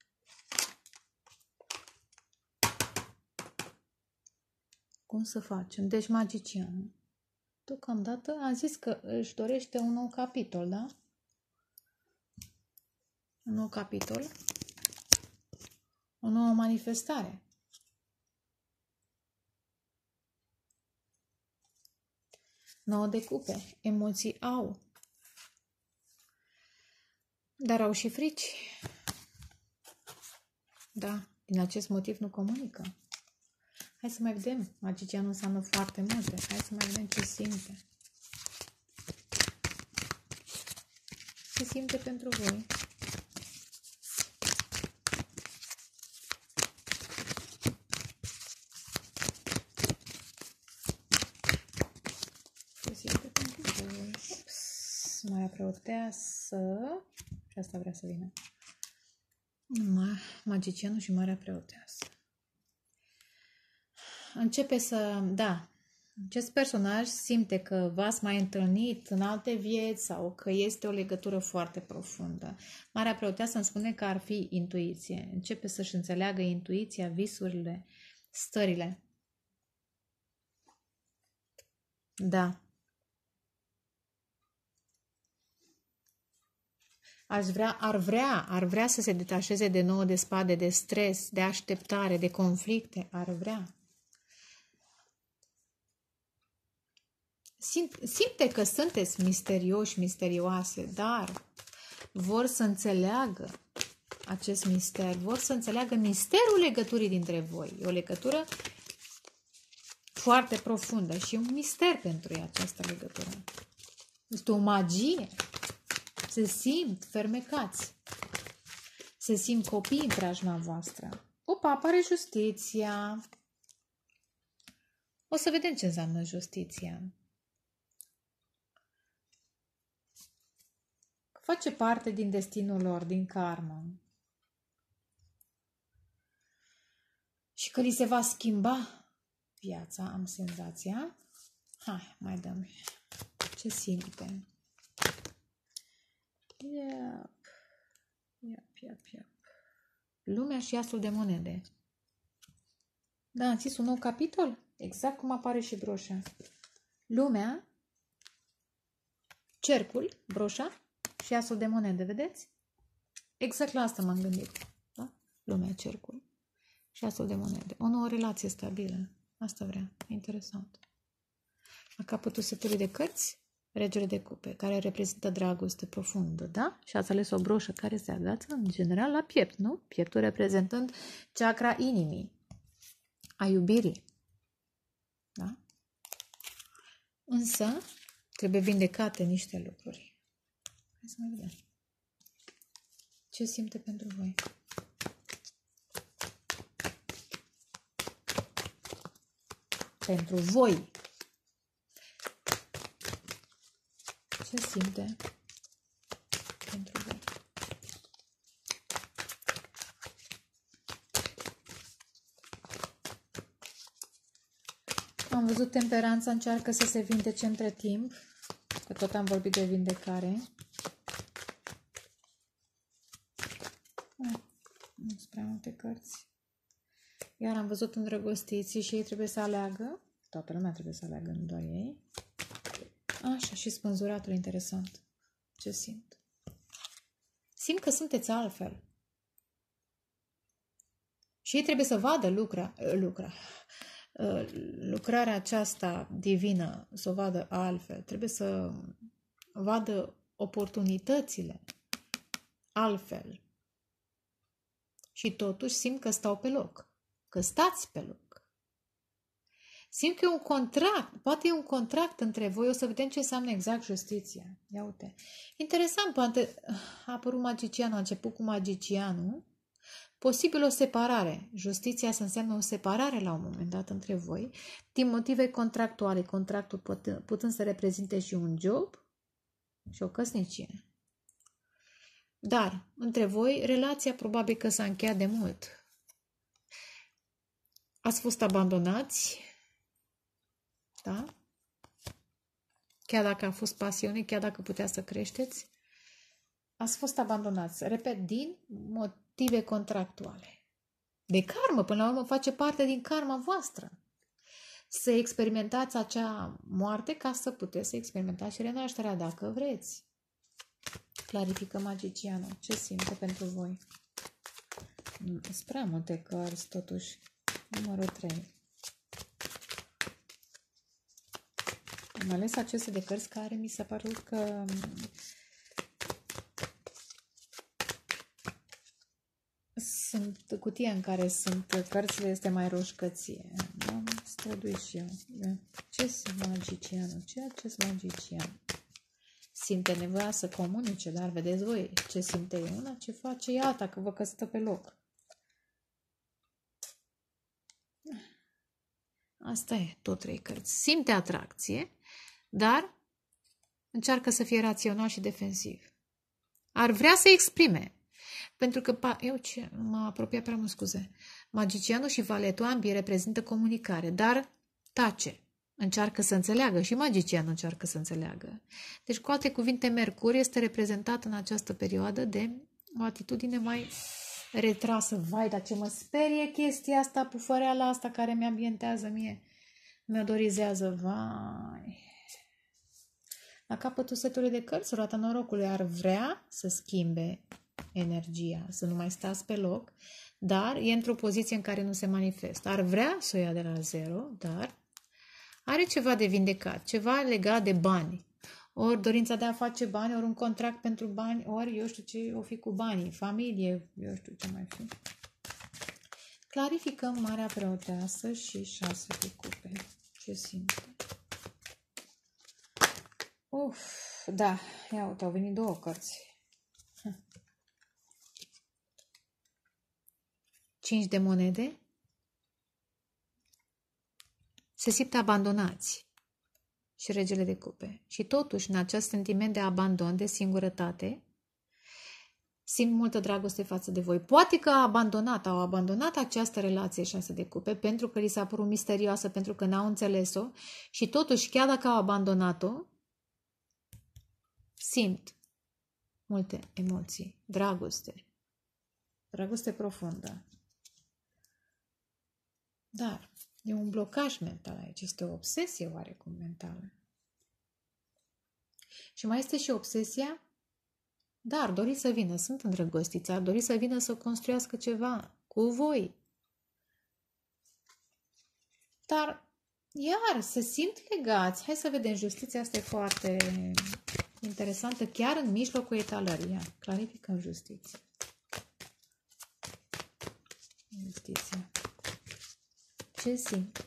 Cum să facem? Deci magicianul. Deocamdată a zis că își dorește un nou capitol, da? Un nou capitol. O nouă manifestare. Nouă de cupe. Emoții au. Dar au și frici. Da, din acest motiv nu comunică. Hai să mai vedem. Magicianul înseamnă foarte multe. Hai să mai vedem ce simte. Ce simte pentru voi? Ce simte pentru voi? Ups, Marea Preoteasă. Și asta vrea să vină. Magicianul și Marea Preoteasă. Începe să, da, acest personaj simte că v-ați mai întâlnit în alte vieți sau că este o legătură foarte profundă. Marea Preoteasă îmi spune că ar fi intuiție. Începe să-și înțeleagă intuiția, visurile, Stările. Da. Aș vrea, ar vrea, ar vrea să se detașeze de nouă de spade, de stres, de așteptare, de conflicte. Ar vrea. Simte că sunteți misterioși, misterioase, dar vor să înțeleagă acest mister, vor să înțeleagă misterul legăturii dintre voi. E o legătură foarte profundă și un mister pentru ei această legătură. Este o magie. Se simt fermecați. Se simt copii în preajma voastră. Opa, apare justiția. O să vedem ce înseamnă justiția. Face parte din destinul lor, din karmă. Și că li se va schimba viața, am senzația. Hai, mai dăm. Ce simte? Yep. Yep, yep, yep. Lumea și asul de monede. Da, am zis un nou capitol? Exact cum apare și broșa. Lumea, cercul, broșa și asul de monede, vedeți? Exact la asta m-am gândit. Da? Lumea, cercul și asul de monede. O nouă relație stabilă. Asta vrea. Interesant. La capătul setului de cărți, Regele de cupe, care reprezintă dragoste profundă, da? Și ați ales o broșă care se agață, în general, la piept, nu? Pieptul reprezentând chakra inimii, a iubirii, da? Însă, trebuie vindecate niște lucruri. Hai să mai vedem. Ce simte pentru voi? Pentru voi. Ce simte pentru voi? Am văzut temperanța încearcă să se vindece între timp, că tot am vorbit de vindecare. Ah, nu sunt prea multe cărți. Iar am văzut îndrăgostiții și ei trebuie să aleagă. Toată lumea trebuie să aleagă, nu doar ei. Așa, și spânzuratul, interesant. Ce simt? Simt că sunteți altfel. Și ei trebuie să vadă lucra, lucra, lucrarea aceasta divină, să o vadă altfel. Trebuie să vadă oportunitățile altfel. Și totuși simt că stau pe loc. Că stați pe loc. Simt că e un contract, poate e un contract între voi, o să vedem ce înseamnă exact justiția. Ia uite. Interesant, poate a apărut magicianul, a început cu magicianul, posibil o separare. Justiția să înseamnă o separare la un moment dat între voi, din motive contractuale, contractul putând să reprezinte și un job și o căsnicie. Dar, între voi, relația probabil că s-a încheiat de mult. Ați fost abandonați, da? Chiar dacă a fost pasiune, chiar dacă putea să creșteți, ați fost abandonați. Repet, din motive contractuale. De karmă, până la urmă face parte din karma voastră. Să experimentați acea moarte ca să puteți să experimentați și renașterea, dacă vreți. Clarifică magicianul. Ce simte pentru voi? Sunt prea multe cărți, totuși. Numărul trei. Am ales aceste de cărți care mi s-a părut că sunt cutia în care sunt cărțile este mai roșcăție. Am străduit și eu. Ce sunt magicianul? Ce acest magician? Simte nevoia să comunice, dar vedeți voi ce simte e una, ce face e alta, că vă căsătă pe loc. Asta e, tot trei cărți. Simte atracție, dar încearcă să fie rațional și defensiv. Ar vrea să exprime. Pentru că, eu ce, m-a apropiat prea mult, scuze. Magicianul și valetul ambii reprezintă comunicare, dar tace. Încearcă să înțeleagă și magicianul încearcă să înțeleagă. Deci, cu alte cuvinte, Mercur este reprezentat în această perioadă de o atitudine mai retrasă. Vai, dar ce mă sperie chestia asta, pufăreala asta care mi-ambientează mie, mi-odorizează. Vai. La capătul setului de cărți, roata norocului ar vrea să schimbe energia, să nu mai stați pe loc, dar e într-o poziție în care nu se manifestă. Ar vrea să o ia de la zero, dar are ceva de vindecat, ceva legat de bani. Ori dorința de a face bani, ori un contract pentru bani, ori eu știu ce o fi cu banii, familie, eu știu ce mai fi. Clarificăm Marea Preoteasă și șase de cupe. Ce simte? Uf, da, ia uite, au venit două cărți. Cinci de monede. Se simt abandonați. Și regele de cupe. Și totuși, în acest sentiment de abandon, de singurătate, simt multă dragoste față de voi. Poate că a abandonat, au abandonat această relație șase de cupe pentru că li s-a părut misterioasă, pentru că n-au înțeles-o și totuși, chiar dacă au abandonat-o, simt multe emoții, dragoste, dragoste profundă. Dar e un blocaj mental aici, este o obsesie oarecum mentală. Și mai este și obsesia, dar doriți să vină, sunt îndrăgostiți, ar dori să vină să construiască ceva cu voi. Dar, iar, se simt legați. Hai să vedem, justiția asta e foarte interesantă, chiar în mijlocul etalării. Ia, clarificăm justiția. Justiția. Ce simt?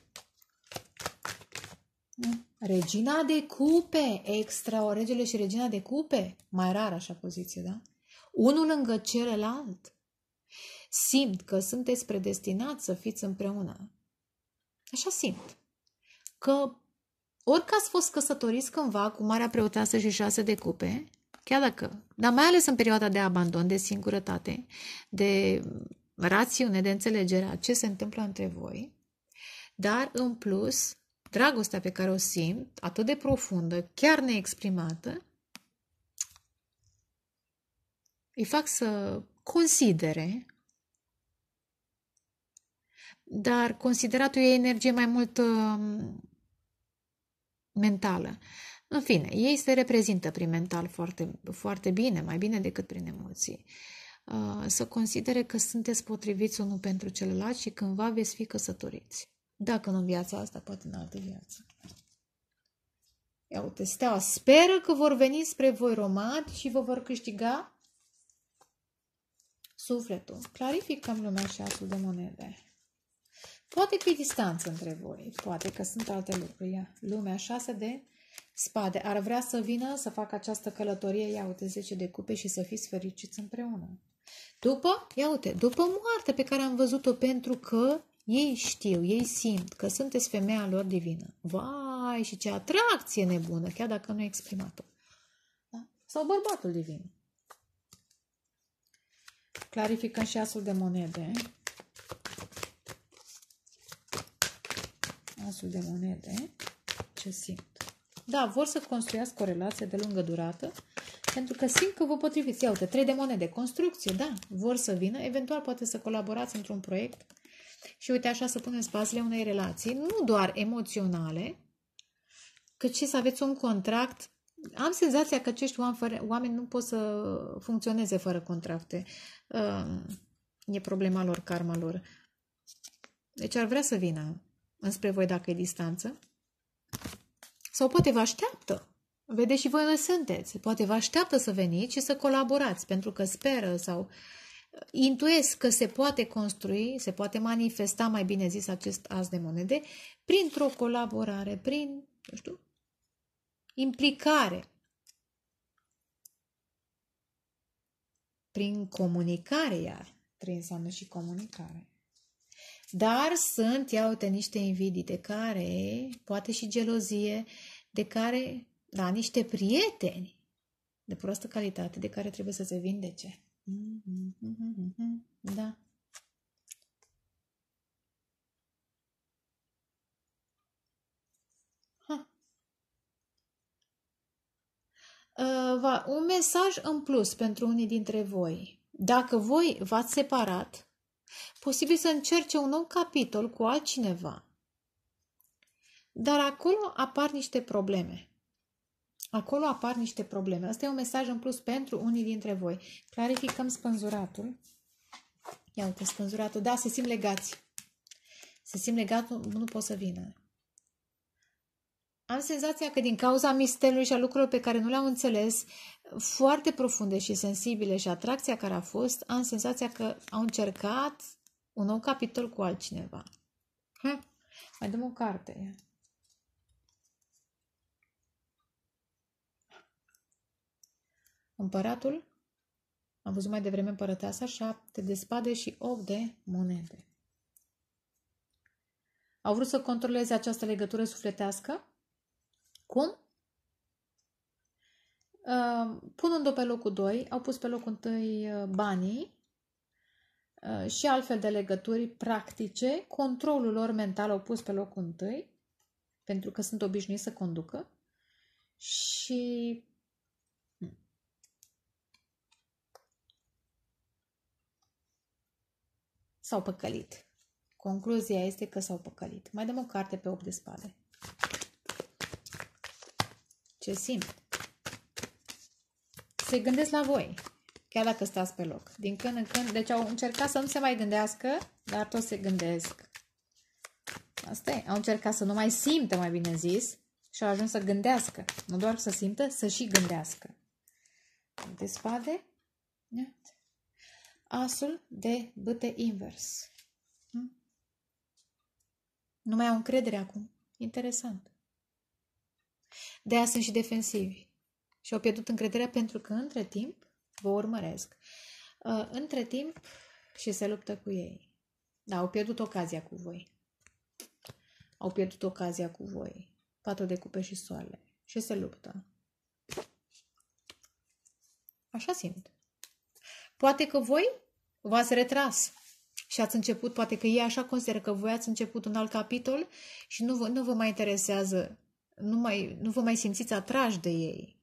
Regina de cupe, extra, o regele și regina de cupe, mai rar așa poziție, da? Unul lângă celălalt. Simt că sunteți predestinați să fiți împreună. Așa simt. Că orică ați fost căsătoriți cândva cu Marea Preoteasă și șase de cupe, chiar dacă, dar mai ales în perioada de abandon, de singurătate, de rațiune, de înțelegere a ce se întâmplă între voi, dar în plus, dragostea pe care o simt, atât de profundă, chiar neexprimată, îi fac să considere, dar consideratul e energie mai mult uh, mentală. În fine, ei se reprezintă prin mental foarte, foarte bine, mai bine decât prin emoții. Uh, să considere că sunteți potriviți unul pentru celălalt și cândva veți fi căsătoriți. Dacă nu în viața asta, poate în altă viață. Ia uite, steaua speră că vor veni spre voi romani și vă vor câștiga sufletul. Clarificăm lumea și asul de monede. Poate că e distanță între voi, poate că sunt alte lucruri. Ia, lumea șase de spade. Ar vrea să vină să facă această călătorie, ia uite, zece de cupe și să fiți fericiți împreună. După, ia uite, după moarte pe care am văzut-o pentru că ei știu, ei simt că sunteți femeia lor divină. Vai, și ce atracție nebună, chiar dacă nu e exprimat-o. Da? Sau bărbatul divin. Clarificăm și asul de monede. Asul de monede. Ce simt? Da, vor să construiască o relație de lungă durată, pentru că simt că vă potriviți. Ia uite, trei de monede, construcție, da, vor să vină, eventual poate să colaborați într-un proiect și uite așa să puneți bazele unei relații, nu doar emoționale, cât și să aveți un contract. Am senzația că acești oameni nu pot să funcționeze fără contracte. E problema lor, karma lor. Deci ar vrea să vină înspre voi dacă e distanță. Sau poate vă așteaptă. Vedeți și voi unde sunteți. Poate vă așteaptă să veniți și să colaborați, pentru că speră sau intuiesc că se poate construi, se poate manifesta, mai bine zis, acest as de monede printr-o colaborare, prin, nu știu, implicare, prin comunicare, iar trei înseamnă și comunicare. Dar sunt, ia uite, niște invidii de care, poate și gelozie, de care, da, niște prieteni de proastă calitate, de care trebuie să se vindece. Da. Ha. Uh, va, un mesaj în plus pentru unii dintre voi. Dacă voi v-ați separat, posibil să încerce un nou capitol cu altcineva. Dar acolo apar niște probleme. Acolo apar niște probleme. Asta e un mesaj în plus pentru unii dintre voi. Clarificăm spânzuratul. Ia uite, spânzuratul. Da, se simt legați. Se simt legați, nu, nu pot să vină. Am senzația că din cauza misterului și a lucrurilor pe care nu le-au înțeles, foarte profunde și sensibile și atracția care a fost, am senzația că au încercat un nou capitol cu altcineva. Ha, mai dăm o carte. Împăratul, am văzut mai devreme împărăteasa, șapte de spade și opt de monede. Au vrut să controleze această legătură sufletească. Cum? Uh, punând-o pe locul doi, au pus pe locul întâi uh, banii uh, și altfel de legături practice. Controlul lor mental au pus pe locul întâi, pentru că sunt obișnuiți să conducă. Și s-au păcălit. Concluzia este că s-au păcălit. Mai dăm o carte pe opt de spade. Ce simt? Se gândesc la voi, chiar dacă stați pe loc. Din când în când, deci au încercat să nu se mai gândească, dar tot se gândesc. Asta e. Au încercat să nu mai simtă, mai bine zis, și au ajuns să gândească. Nu doar să simtă, să și gândească. De spade. Asul de bâte invers. Hm? Nu mai au încredere acum. Interesant. De aia sunt și defensivi. Și au pierdut încrederea pentru că între timp vă urmăresc. Uh, între timp și se luptă cu ei. Da, au pierdut ocazia cu voi. Au pierdut ocazia cu voi. Patru de cupe și soarele. Și se luptă. Așa simt. Poate că voi v-ați retras și ați început, poate că ei așa consideră că voi ați început un alt capitol și nu vă, nu vă mai interesează, nu, mai, nu vă mai simțiți atrași de ei.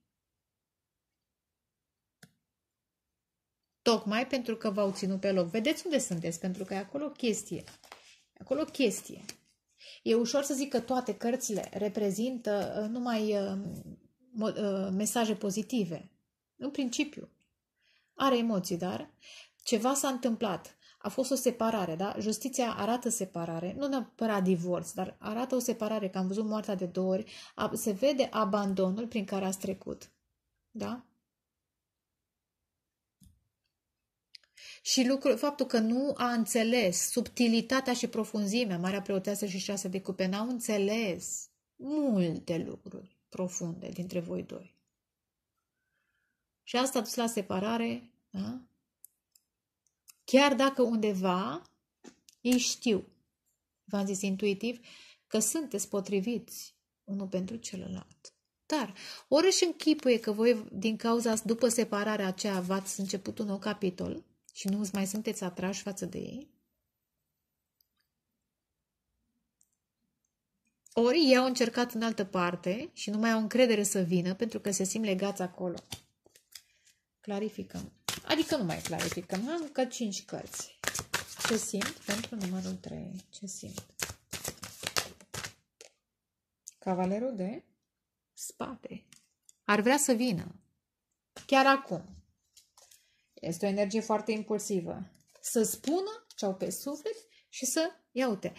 Tocmai pentru că v-au ținut pe loc. Vedeți unde sunteți, pentru că e acolo chestie. E acolo chestie. E ușor să zic că toate cărțile reprezintă numai uh, mesaje pozitive. În principiu. Are emoții, dar ceva s-a întâmplat. A fost o separare, da? Justiția arată separare, nu neapărat divorț, dar arată o separare, că am văzut moartea de două ori. Se vede abandonul prin care ați trecut. Da? Și lucrul, faptul că nu a înțeles subtilitatea și profunzimea, Marea Preoteasă și șase de cupe, n-au înțeles multe lucruri profunde dintre voi doi. Și asta a dus la separare, da? Chiar dacă undeva ei știu, v-am zis intuitiv, că sunteți potriviți unul pentru celălalt. Dar ori își închipuie că voi, din cauza, după separarea aceea, v-ați început un nou capitol și nu mai sunteți atrași față de ei, ori ei au încercat în altă parte și nu mai au încredere să vină pentru că se simt legați acolo. Clarificăm. Adică nu mai clarificăm. Am încă cinci cărți. Ce simt pentru numărul trei? Ce simt? Cavalerul de spade. Ar vrea să vină. Chiar acum. Este o energie foarte impulsivă. Să spună ce au pe suflet și să, ia uite,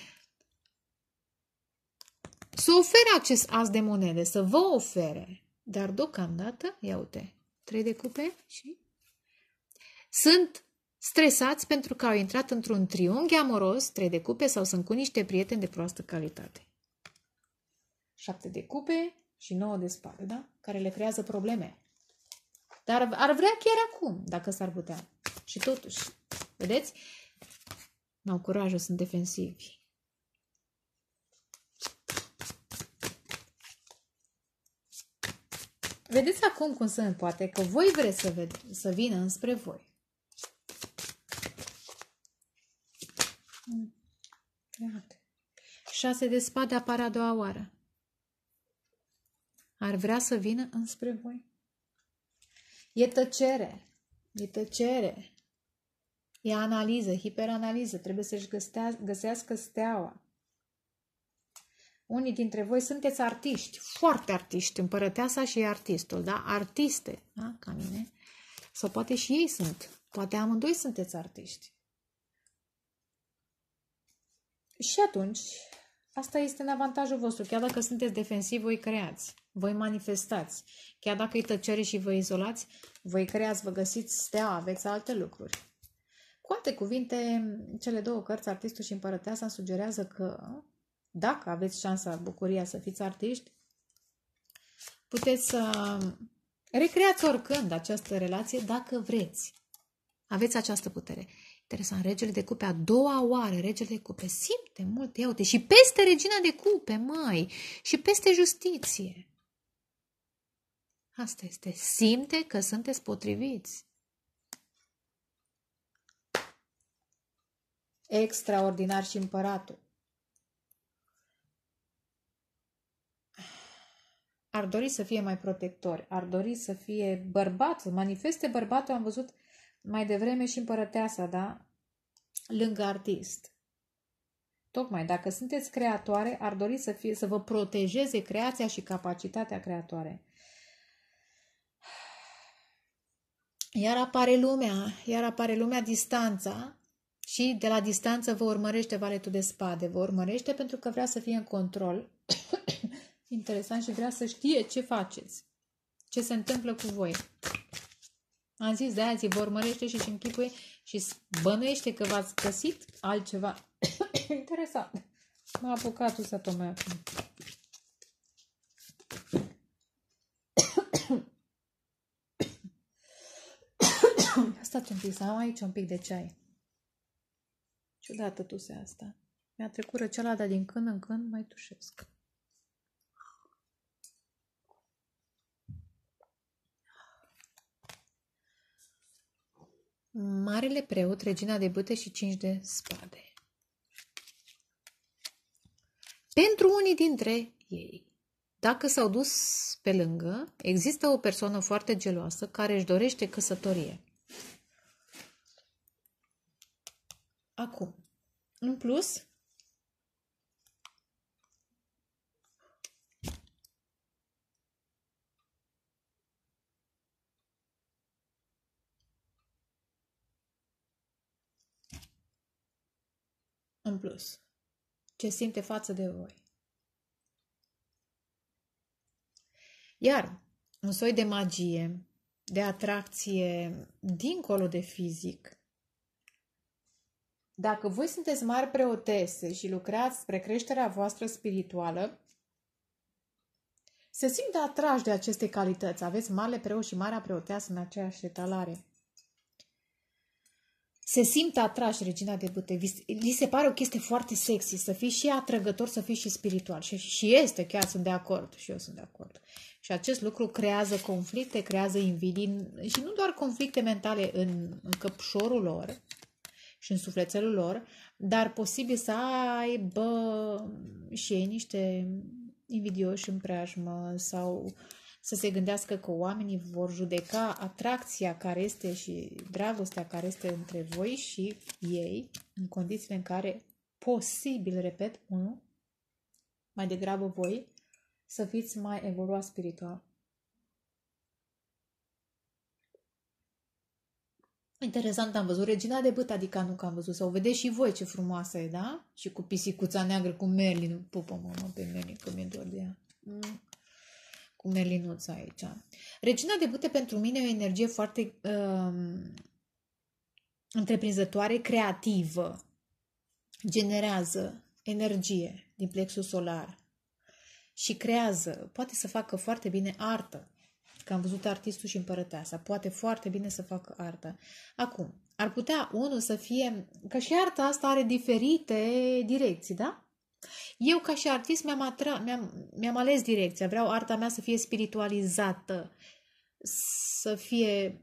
să ofere acest as de monede, să vă ofere. Dar deocamdată, ia uite, trei de cupe și sunt stresați pentru că au intrat într-un triunghi amoros, trei de cupe, sau sunt cu niște prieteni de proastă calitate. șapte de cupe și nouă de spade, da? Care le creează probleme. Dar ar vrea chiar acum, dacă s-ar putea. Și totuși, vedeți? N-au curajul, sunt defensivi. Vedeți acum cum sunt, poate că voi vreți să, ved să vină înspre voi. șase de spade apare a doua oară. Ar vrea să vină înspre voi. E tăcere. E tăcere. E analiză, hiperanaliză, trebuie să-și găsească steaua. Unii dintre voi sunteți artiști, foarte artiști, împărăteasa și artistul, da? Artiste, da? Ca mine. Sau poate și ei sunt, poate amândoi sunteți artiști. Și atunci, asta este în avantajul vostru. Chiar dacă sunteți defensivi, voi creați, voi manifestați. Chiar dacă îi tăcere și vă izolați, voi creați, vă găsiți stea, aveți alte lucruri. Cu alte cuvinte, cele două cărți, Artistul și Împărăteasa, îmi sugerează că dacă aveți șansa, bucuria să fiți artiști, puteți să recreați oricând această relație dacă vreți. Aveți această putere. Interesant, regele de cupe, a doua oară, regele de cupe, simte mult, ia uite, și peste regina de cupe, măi, și peste justiție. Asta este, simte că sunteți potriviți. Extraordinar și împăratul. Ar dori să fie mai protectori, ar dori să fie bărbat, să manifeste bărbatul, am văzut mai devreme și împărăteasa, da? Lângă artist. Tocmai, dacă sunteți creatoare, ar dori să, fie, să vă protejeze creația și capacitatea creatoare. Iar apare lumea, iar apare lumea distanța și de la distanță vă urmărește valetul de spade. Vă urmărește pentru că vrea să fie în control. Interesant, și vrea să știe ce faceți. Ce se întâmplă cu voi. Am zis, de azi vă urmărește și își închipuie și bănuiește că v-ați găsit altceva. Interesant. M-a apucat usatul meu acum. Stați un pic, să am aici un pic de ceai. Ciudată tusea asta. Mi-a trecut răceala, dar din când în când mai tușesc. Marele preot, regina de bâte și cinci de spade. Pentru unii dintre ei, dacă s-au dus pe lângă, există o persoană foarte geloasă care își dorește căsătorie. Acum, în plus, în plus, ce simte față de voi. Iar un soi de magie, de atracție dincolo de fizic. Dacă voi sunteți mari preotese și lucrați spre creșterea voastră spirituală, se simte atrași de aceste calități. Aveți marele preot și marea preoteasă în aceeași etalare. Se simte atrași, regina de bâte. Li se pare o chestie foarte sexy, să fii și atrăgător, să fii și spiritual. Și, și este, chiar sunt de acord. Și eu sunt de acord. Și acest lucru creează conflicte, creează invidii și nu doar conflicte mentale în, în căpșorul lor și în sufletelul lor, dar posibil să aibă și ei niște invidioși în preajmă sau să se gândească că oamenii vor judeca atracția care este și dragostea care este între voi și ei, în condițiile în care posibil, repet, unu, mai degrabă voi, să fiți mai evoluați spiritual. Interesant, am văzut regina de bât, adică nu că am văzut, sau vedeți și voi ce frumoasă e, da? Și cu pisicuța neagră, cu Merlin, pupă mă pe Merlin, că mi-e dor de ea. Mm. Cu Merlinuța aici. Regina de bâte pentru mine e o energie foarte um, întreprinzătoare, creativă. Generează energie din plexul solar și creează, poate să facă foarte bine artă. Că am văzut Artistul și Împărăteasa, poate foarte bine să facă artă. Acum, ar putea unul să fie, că și arta asta are diferite direcții, da? Eu, ca și artist, mi-am, atra, mi-am, mi-am ales direcția. Vreau arta mea să fie spiritualizată, să fie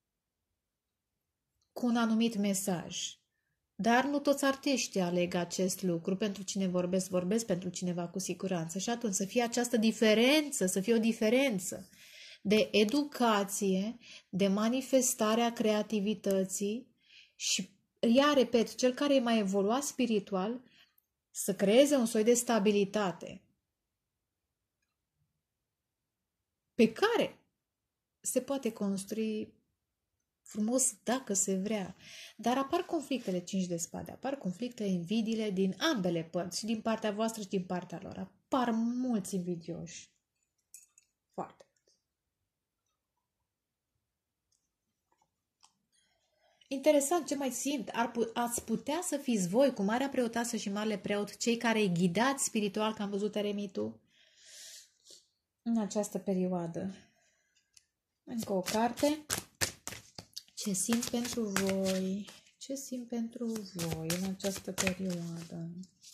cu un anumit mesaj. Dar nu toți artiștii aleg acest lucru. Pentru cine vorbesc, vorbesc pentru cineva cu siguranță. Și atunci să fie această diferență, să fie o diferență de educație, de manifestarea creativității și Iar, repet, cel care e mai evoluat spiritual să creeze un soi de stabilitate pe care se poate construi frumos dacă se vrea. Dar apar conflictele cinci de spade, apar conflictele, invidiile din ambele părți, și din partea voastră și din partea lor. Apar mulți invidioși. Foarte. Interesant, ce mai simt? Ar pu- ați putea să fiți voi, cu Marea Preotasă și Marele Preot, cei care îi ghidați spiritual, că am văzut eremitul, în această perioadă. Încă o carte. Ce simt pentru voi? Ce simt pentru voi în această perioadă?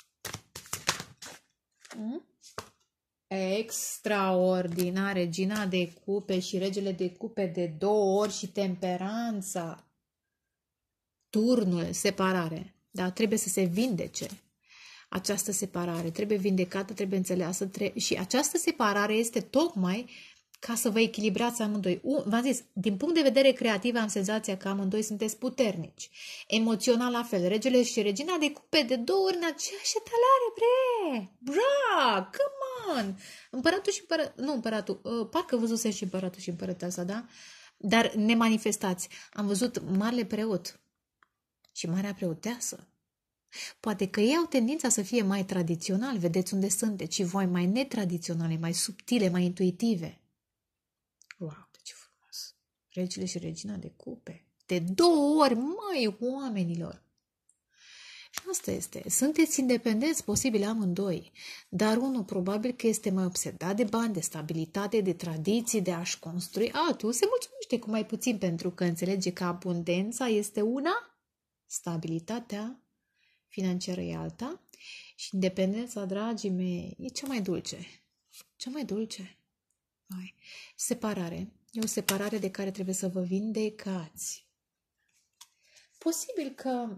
Hmm? Extraordinar, regina de cupe și regele de cupe de două ori și temperanța. Turnul, separare. Da, trebuie să se vindece. Această separare trebuie vindecată, trebuie înțeleasă. Tre- și această separare este tocmai ca să vă echilibrați amândoi. V-am zis, din punct de vedere creativ am senzația că amândoi sunteți puternici. Emoțional la fel. Regele și regina de cupe de două ori în aceeași etalare, bre! Bra! Come on! Împăratul și împăratul... Nu, împăratul. Uh, parcă văzusem și împăratul și împărăteasa, da? Dar ne manifestați. Am văzut Marele Preot și Marea Preoteasă. Poate că ei au tendința să fie mai tradiționali, vedeți unde sunteți, și voi mai netradiționale, mai subtile, mai intuitive. Wow, ce frumos! Regele și regina de cupe. De două ori, măi, oamenilor! Și asta este. Sunteți independenți, posibil amândoi, dar unul probabil că este mai obsedat de bani, de stabilitate, de tradiții, de a-și construi. Altul se mulțumește cu mai puțin pentru că înțelege că abundența este una, stabilitatea financiară e alta și independența, dragii mei, e cea mai dulce. Cea mai dulce. Hai. Separare. E o separare de care trebuie să vă vindecați. Posibil că...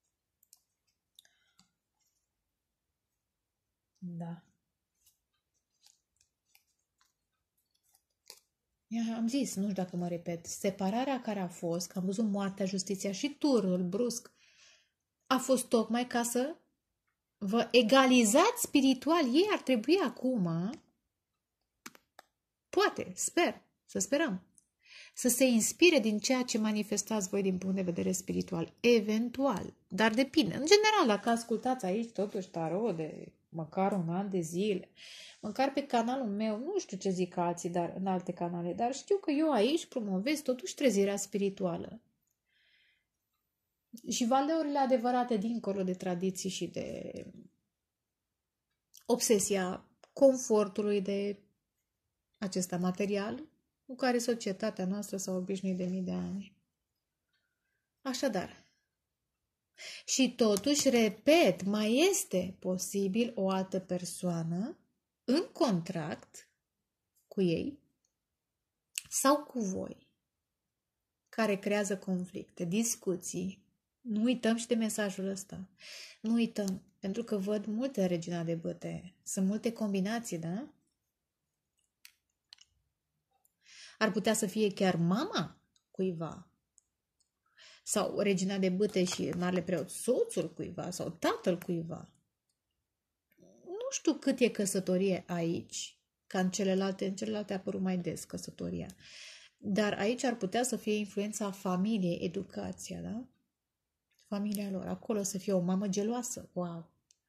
Da. Ia, am zis, nu știu dacă mă repet, separarea care a fost, că am văzut moartea, justiția și turnul brusc, a fost tocmai ca să vă egalizați spiritual. Ei ar trebui acum, poate, sper, să sperăm, să se inspire din ceea ce manifestați voi din punct de vedere spiritual. Eventual. Dar depinde. În general, dacă ascultați aici totuși tarot de măcar un an de zile, măcar pe canalul meu, nu știu ce zic alții dar, în alte canale, dar știu că eu aici promovez totuși trezirea spirituală. Și valeurile adevărate dincolo de tradiții și de obsesia confortului de acesta material cu care societatea noastră s-a obișnuit de mii de ani. Așadar, și totuși, repet, mai este posibil o altă persoană în contract cu ei sau cu voi care creează conflicte, discuții. Nu uităm și de mesajul ăsta. Nu uităm, pentru că văd multe regina de băte. Sunt multe combinații, da? Ar putea să fie chiar mama cuiva. Sau regina de bâte și marele preot soțul cuiva sau tatăl cuiva. Nu știu cât e căsătorie aici, ca în celelalte, în celelalte a apărut mai des căsătoria. Dar aici ar putea să fie influența familiei, educația, da? Familia lor. Acolo să fie o mamă geloasă. Wow!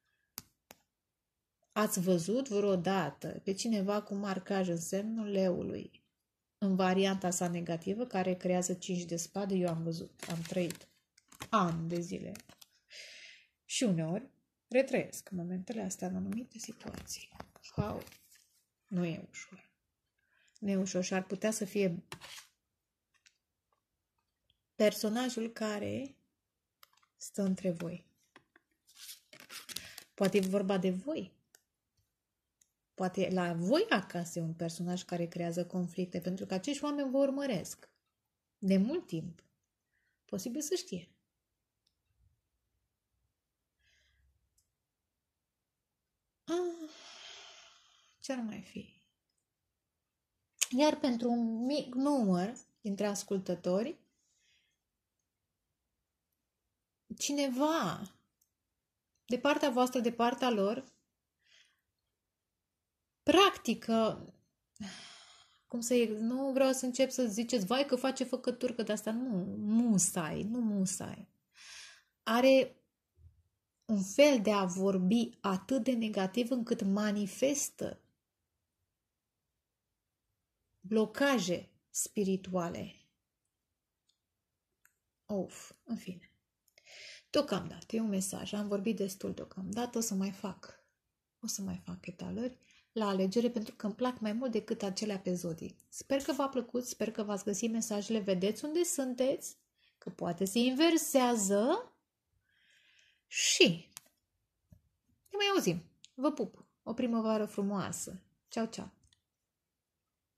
Ați văzut vreodată pe cineva cu marcaj în semnul leului, în varianta sa negativă, care creează cinci de spade? Eu am văzut, am trăit ani de zile. Și uneori retrăiesc în momentele astea în anumite situații. Wow! Nu e ușor. Nu e ușor și ar putea să fie personajul care stă între voi. Poate e vorba de voi. Poate la voi acasă e un personaj care creează conflicte, pentru că acești oameni vă urmăresc de mult timp. Posibil să știe. Ah, ce ar mai fi? Iar pentru un mic număr dintre ascultători, cineva de partea voastră, de partea lor, practică, cum să e, nu vreau să încep să ziceți, vai că face făcături, că de asta nu, musai, nu musai. Are un fel de a vorbi atât de negativ încât manifestă blocaje spirituale. Of, în fine. Deocamdată, e un mesaj. Am vorbit destul deocamdată, o să mai fac. O să mai fac etalări la alegere pentru că îmi plac mai mult decât acelea pe zodii. Sper că v-a plăcut, sper că v-ați găsit mesajele, vedeți unde sunteți, că poate se inversează și ne mai auzim. Vă pup! O primăvară frumoasă! Ceau, ceau!